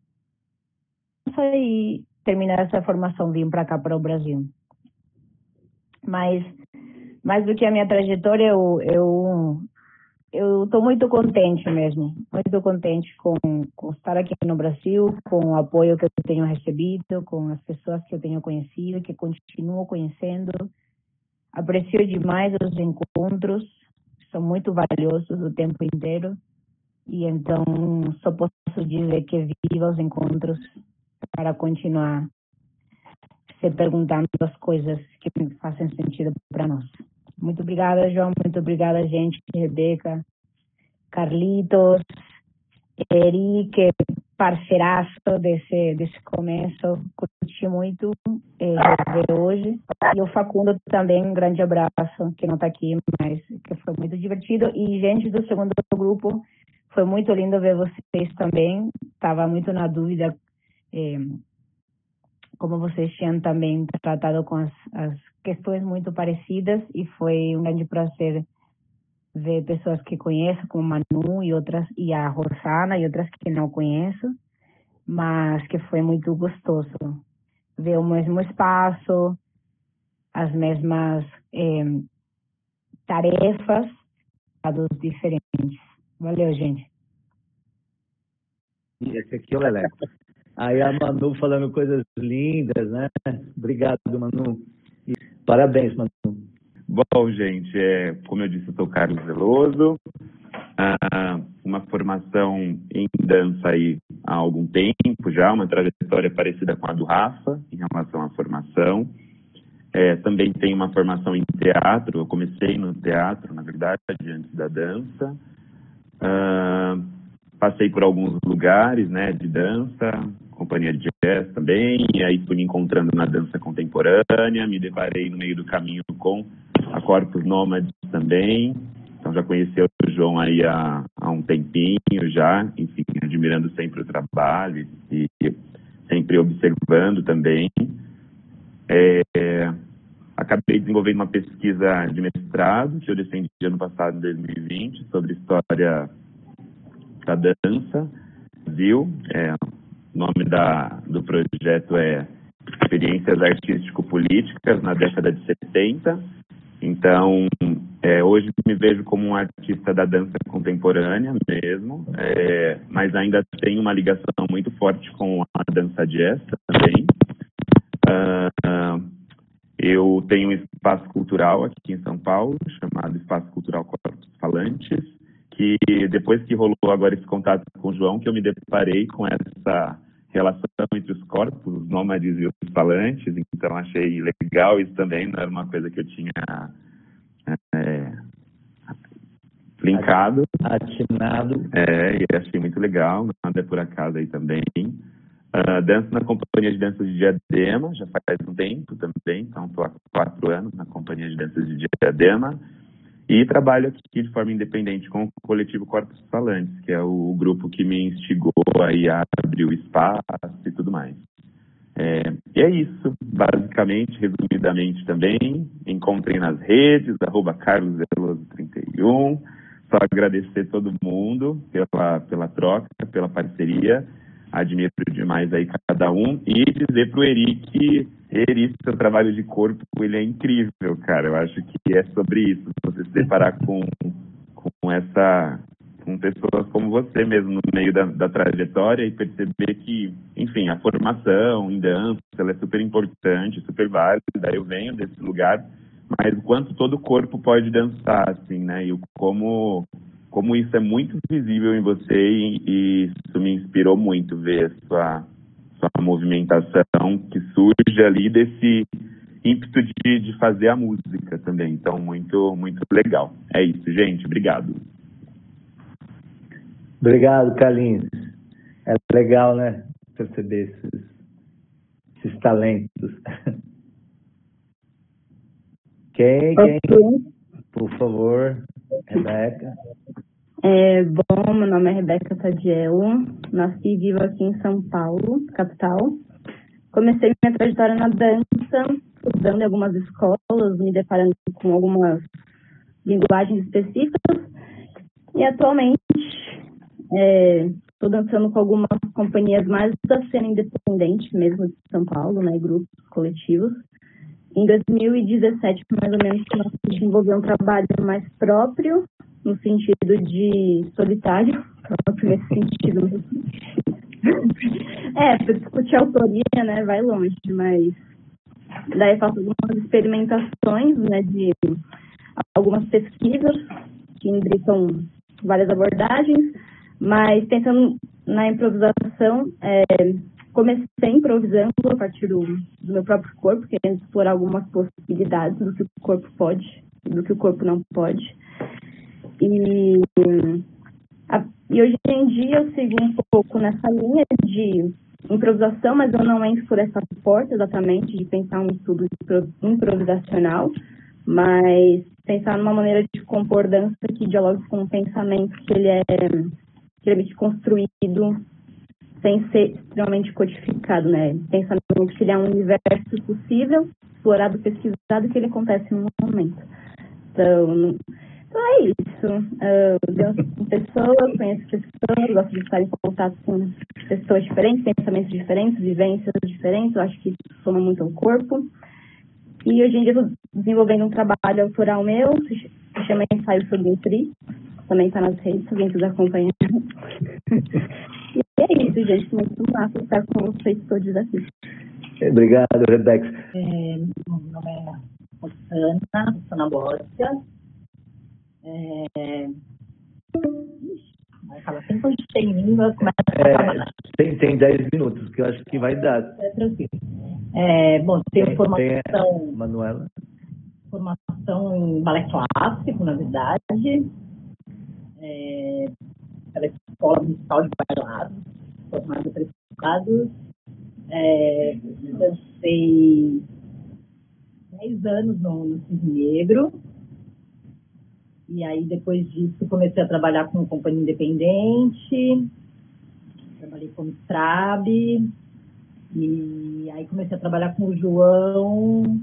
e terminar essa formação vim para cá, para o Brasil. Mas mais do que a minha trajetória, eu estou muito contente mesmo, muito contente com estar aqui no Brasil, com o apoio que eu tenho recebido, com as pessoas que eu tenho conhecido, que continuo conhecendo. Aprecio demais os encontros, são muito valiosos o tempo inteiro, e então só posso dizer que viva os encontros para continuar se perguntando as coisas que fazem sentido para nós. Muito obrigada, João, muito obrigada, gente, Rebeca, Carlitos, Eric, parceiraço desse começo, curti muito ver hoje. E o Facundo também, um grande abraço, que não está aqui, mas que foi muito divertido. E gente do segundo grupo, foi muito lindo ver vocês também. Estava muito na dúvida como vocês tinham também tratado com as questões muito parecidas, e foi um grande prazer ver pessoas que conheço, como Manu e a Rosana, e outras que não conheço, mas que foi muito gostoso ver o mesmo espaço, as mesmas tarefas, dados diferentes. Valeu, gente. E esse aqui é o Leleco. Aí a Manu falando coisas lindas, né? Obrigado, Manu. E parabéns, Manu. Bom, gente, como eu disse, eu sou Carlos Veloso, uma formação em dança aí há algum tempo já, uma trajetória parecida com a do Rafa em relação à formação. Também tenho uma formação em teatro, eu comecei no teatro, na verdade, antes da dança. Passei por alguns lugares, né, de dança, companhia de jazz também, e aí fui me encontrando na dança contemporânea, me deparei no meio do caminho com a Corpus Nômades também, então já conheci o João aí há um tempinho já, enfim, admirando sempre o trabalho e sempre observando também. Acabei desenvolvendo uma pesquisa de mestrado, que eu defendi ano passado, em 2020, sobre história da dança, Brasil. O nome do projeto é Experiências Artístico-Políticas na década de 70. Então, hoje me vejo como um artista da dança contemporânea mesmo, mas ainda tenho uma ligação muito forte com a dança jazz também. Eu tenho um espaço cultural aqui em São Paulo, chamado Espaço Cultural Corpos Falantes, que depois que rolou agora esse contato com o João, que eu me deparei com essa relação entre os corpos, os nômades e os falantes, então achei legal isso também, não era uma coisa que eu tinha linkado. Atinado. E achei muito legal, nada é por acaso aí também. Danço na Companhia de Danças de Diadema, já faz um tempo também, então estou há 4 anos na Companhia de Danças de Diadema. E trabalho aqui de forma independente com o coletivo Corpos Falantes, que é o grupo que me instigou aí a abrir o espaço e tudo mais. E é isso, basicamente, resumidamente também. Encontrem nas redes, @carlosveloso31. Só agradecer todo mundo pela troca, pela parceria. Admiro demais aí cada um. E dizer pro Eric, seu trabalho de corpo, ele é incrível, cara. Eu acho que é sobre isso. Você se deparar com pessoas como você mesmo no meio da trajetória e perceber que, enfim, a formação em dança, ela é super importante, super válida. Eu venho desse lugar, mas o quanto todo corpo pode dançar, assim, né? E como isso é muito visível em você e isso me inspirou muito ver a sua movimentação que surge ali desse ímpeto de fazer a música também. Então, muito, muito legal. É isso, gente. Obrigado. Obrigado, Carlinhos. É legal, né? Perceber esses talentos. Quem? Por favor, Rebeca. Bom, meu nome é Rebeca Tadiel, nasci e vivo aqui em São Paulo, capital. Comecei minha trajetória na dança, estudando em algumas escolas, me deparando com algumas linguagens específicas. E atualmente estou dançando com algumas companhias mais da cena independente, mesmo de São Paulo, né, grupos coletivos. Em 2017, mais ou menos, nós desenvolvemos um trabalho mais próprio, no sentido de solitário, próprio nesse sentido mesmo. Para discutir autoria, né, vai longe, mas daí eu faço algumas experimentações, né, de algumas pesquisas que indicam várias abordagens, mas pensando na improvisação, comecei improvisando a partir do meu próprio corpo, querendo explorar algumas possibilidades do que o corpo pode e do que o corpo não pode. E hoje em dia eu sigo um pouco nessa linha de improvisação, mas eu não entro por essa porta exatamente de pensar um estudo improvisacional, mas pensar numa maneira de compor dança que dialogue com um pensamento que ele é construído sem ser extremamente codificado, né? Pensamento que ele é um universo possível, explorado, pesquisado, que ele acontece no momento. Então é isso. Eu danço com pessoas, conheço pessoas, gosto de estar em contato com pessoas diferentes, pensamentos diferentes, vivências diferentes. Eu acho que isso soma muito ao corpo. E hoje em dia estou desenvolvendo um trabalho autoral meu, se chama Ensaio sobre o Tri. Também está nas redes, se alguém quiser acompanhar. E é isso, gente. Muito massa estar com vocês todos aqui. Obrigado, Rebeca. Meu nome é Rossana Bosca. Acaba sempre quando tem língua, começa a acabar. Tem 10 minutos, que eu acho que vai dar. Tranquilo. Tenho formação... Manuela? Formação em balé clássico, na verdade. Pela Escola Municipal de Bailado, formada por estados. Dancei 10 anos no Cisne Negro. E aí, depois disso, comecei a trabalhar com companhia independente. Trabalhei como Strab. E aí, comecei a trabalhar com o João.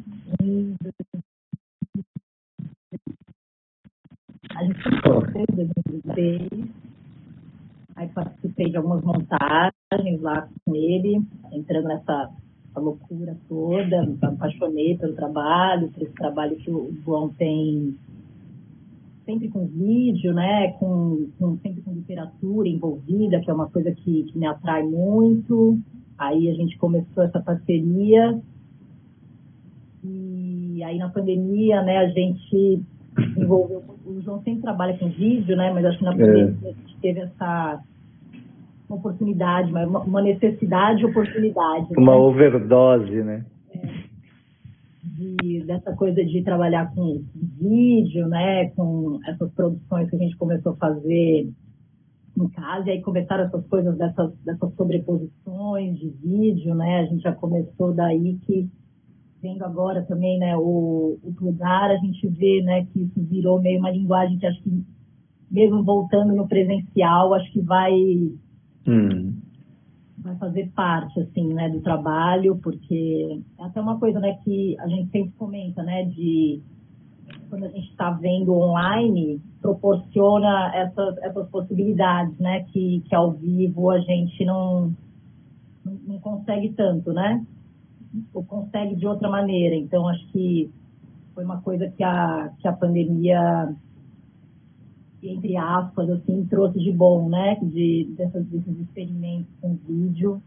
A gente começou em 2016. Aí, participei de algumas montagens lá com ele, entrando nessa loucura toda. Me apaixonei pelo trabalho, por esse trabalho que o João tem, sempre com vídeo, né, sempre com literatura envolvida, que é uma coisa que me atrai muito. Aí a gente começou essa parceria e aí na pandemia, né, a gente desenvolveu, o João sempre trabalha com vídeo, né, mas acho que na pandemia a gente teve essa oportunidade, uma necessidade e oportunidade. Uma overdose, né? Dessa coisa de trabalhar com vídeo, né? Com essas produções que a gente começou a fazer em casa, e aí começaram essas coisas dessas sobreposições de vídeo, né? A gente já começou daí que, vendo agora também, né, o plugar, a gente vê, né, que isso virou meio uma linguagem que acho que, mesmo voltando no presencial, acho que vai fazer parte, assim, né, do trabalho, porque é até uma coisa, né, que a gente sempre comenta, né, de quando a gente está vendo online, proporciona essas possibilidades, né, que ao vivo a gente não consegue tanto, né, ou consegue de outra maneira. Então, acho que foi uma coisa que a pandemia, entre aspas, assim, trouxe de bom, né, desses experimentos com vídeo,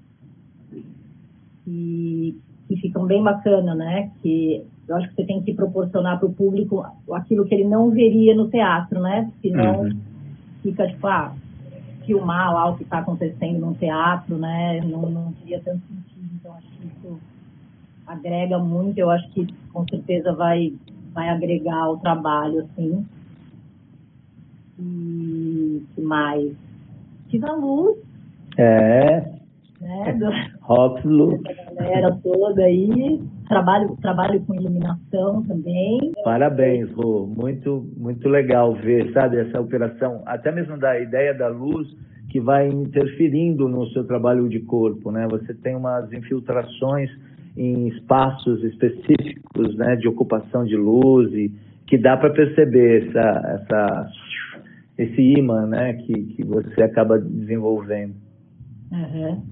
que ficam bem bacana, né, que eu acho que você tem que proporcionar para o público aquilo que ele não veria no teatro, né, senão fica, tipo, filmar lá o que está acontecendo no teatro, né, não teria tanto sentido. Então, acho que isso agrega muito, eu acho que com certeza vai agregar ao trabalho, assim. E que mais? Tive a luz. Né? Rox Luz. A galera toda aí. Trabalho com iluminação também. Parabéns, Rô. Muito, muito legal ver, sabe, essa operação, até mesmo da ideia da luz, que vai interferindo no seu trabalho de corpo, né? Você tem umas infiltrações em espaços específicos, né, de ocupação de luz, e que dá para perceber esse imã, né, que você acaba desenvolvendo. Uhum.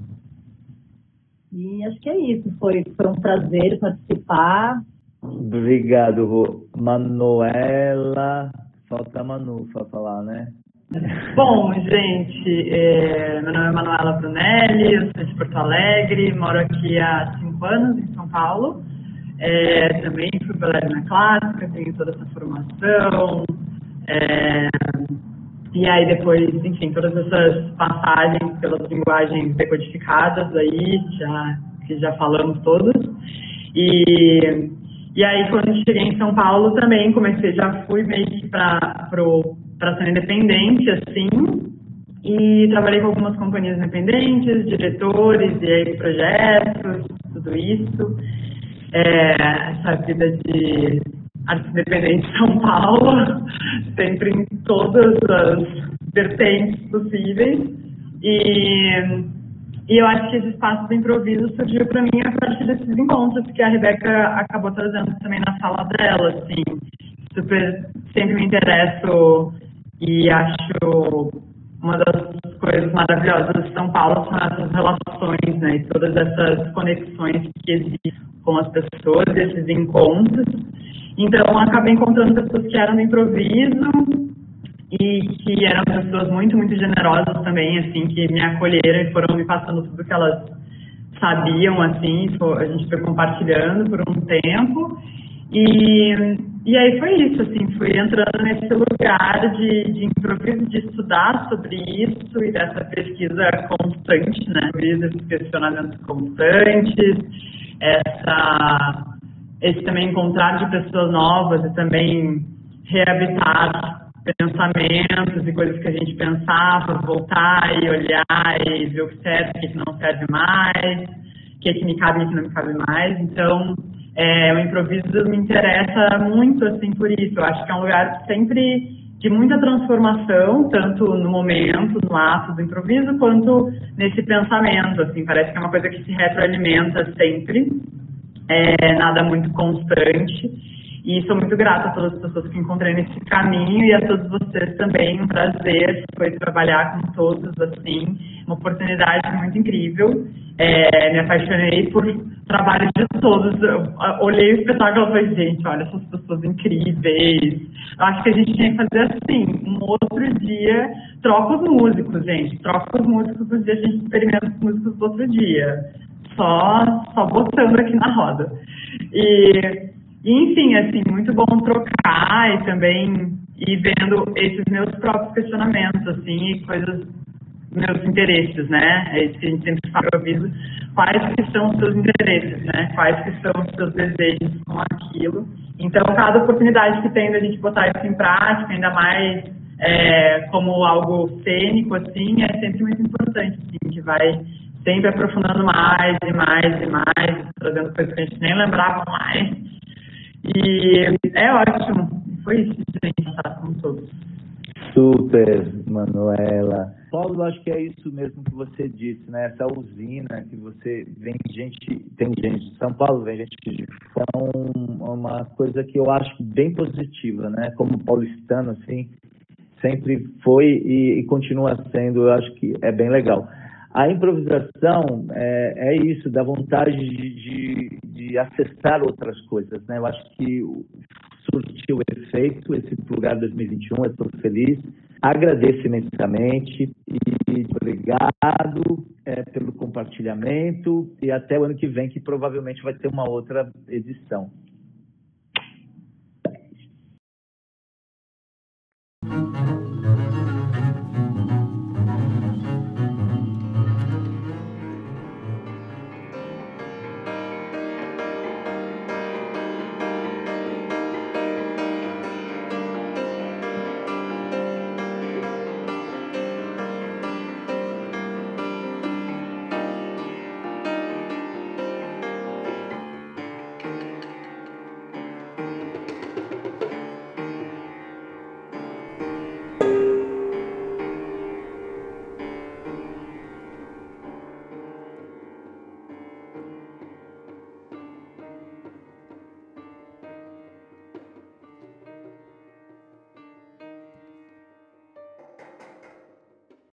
E acho que é isso. Foi um prazer participar. Obrigado, Rô. Manuela, falta a Manu para falar, né? Bom, gente, meu nome é Manuela Brunelli, eu sou de Porto Alegre, moro aqui há 5 anos em São Paulo. Também fui bailarina clássica, tenho toda essa formação. E aí depois, enfim, todas essas passagens pelas linguagens decodificadas aí, que já falamos todas. E aí, quando cheguei em São Paulo também já fui meio que para cena independente, assim, e trabalhei com algumas companhias independentes, diretores, e aí projetos, tudo isso. Essa vida de arte independente em São Paulo, sempre em todas as vertentes possíveis. E eu acho que esse espaço do improviso surgiu para mim a partir desses encontros que a Rebeca acabou trazendo também na sala dela, assim. Sempre me interesso e acho uma das coisas maravilhosas de São Paulo são essas relações, né, e todas essas conexões que existem com as pessoas, esses encontros. Então, acabei encontrando pessoas que eram do improviso e que eram pessoas muito, muito generosas também, assim, que me acolheram e foram me passando tudo que elas sabiam, assim, a gente foi compartilhando por um tempo. E aí foi isso, assim, fui entrando nesse lugar de improviso, de estudar sobre isso e dessa pesquisa constante, né, esses questionamentos constantes, esse também encontrar de pessoas novas e também reabitar pensamentos e coisas que a gente pensava, voltar e olhar e ver o que serve, o que não serve mais, o que me cabe e o que não me cabe mais. Então, o improviso me interessa muito, assim, por isso. Eu acho que é um lugar sempre de muita transformação, tanto no momento, no ato do improviso, quanto nesse pensamento, assim. Parece que é uma coisa que se retroalimenta sempre, nada muito constante. E sou muito grata a todas as pessoas que encontrei nesse caminho e a todos vocês também. Um prazer foi trabalhar com todos, assim, uma oportunidade muito incrível. Me apaixonei por trabalho de todos. Eu olhei o espetáculo e falei, gente, olha essas pessoas incríveis. Eu acho que a gente tinha que fazer assim, um outro dia, troca os músicos, gente. Troca os músicos do dia, a gente experimenta os músicos do outro dia. Só botando aqui na roda. E enfim, assim, muito bom trocar e também ir vendo esses meus próprios questionamentos, assim, e coisas meus interesses, né? É isso que a gente sempre fala, eu aviso quais que são os seus interesses, né? Quais que são os seus desejos com aquilo. Então, cada oportunidade que tem da gente botar isso em prática, ainda mais como algo cênico, assim, é sempre muito importante, assim, a gente vai sempre aprofundando mais e mais e mais, trazendo coisas que a gente nem lembrava mais. E é ótimo. Foi isso, gente, tá com todos. Super, Manuela. Paulo, acho que é isso mesmo que você disse, né? Essa usina que você tem gente de São Paulo, vem gente de fora, uma coisa que eu acho bem positiva, né? Como paulistano, assim, sempre foi e continua sendo, eu acho que é bem legal. A improvisação é isso, dá vontade de acessar outras coisas, né? Eu acho que surtiu efeito esse lugar 2021, eu estou feliz, agradeço imensamente e obrigado pelo compartilhamento e até o ano que vem, que provavelmente vai ter uma outra edição.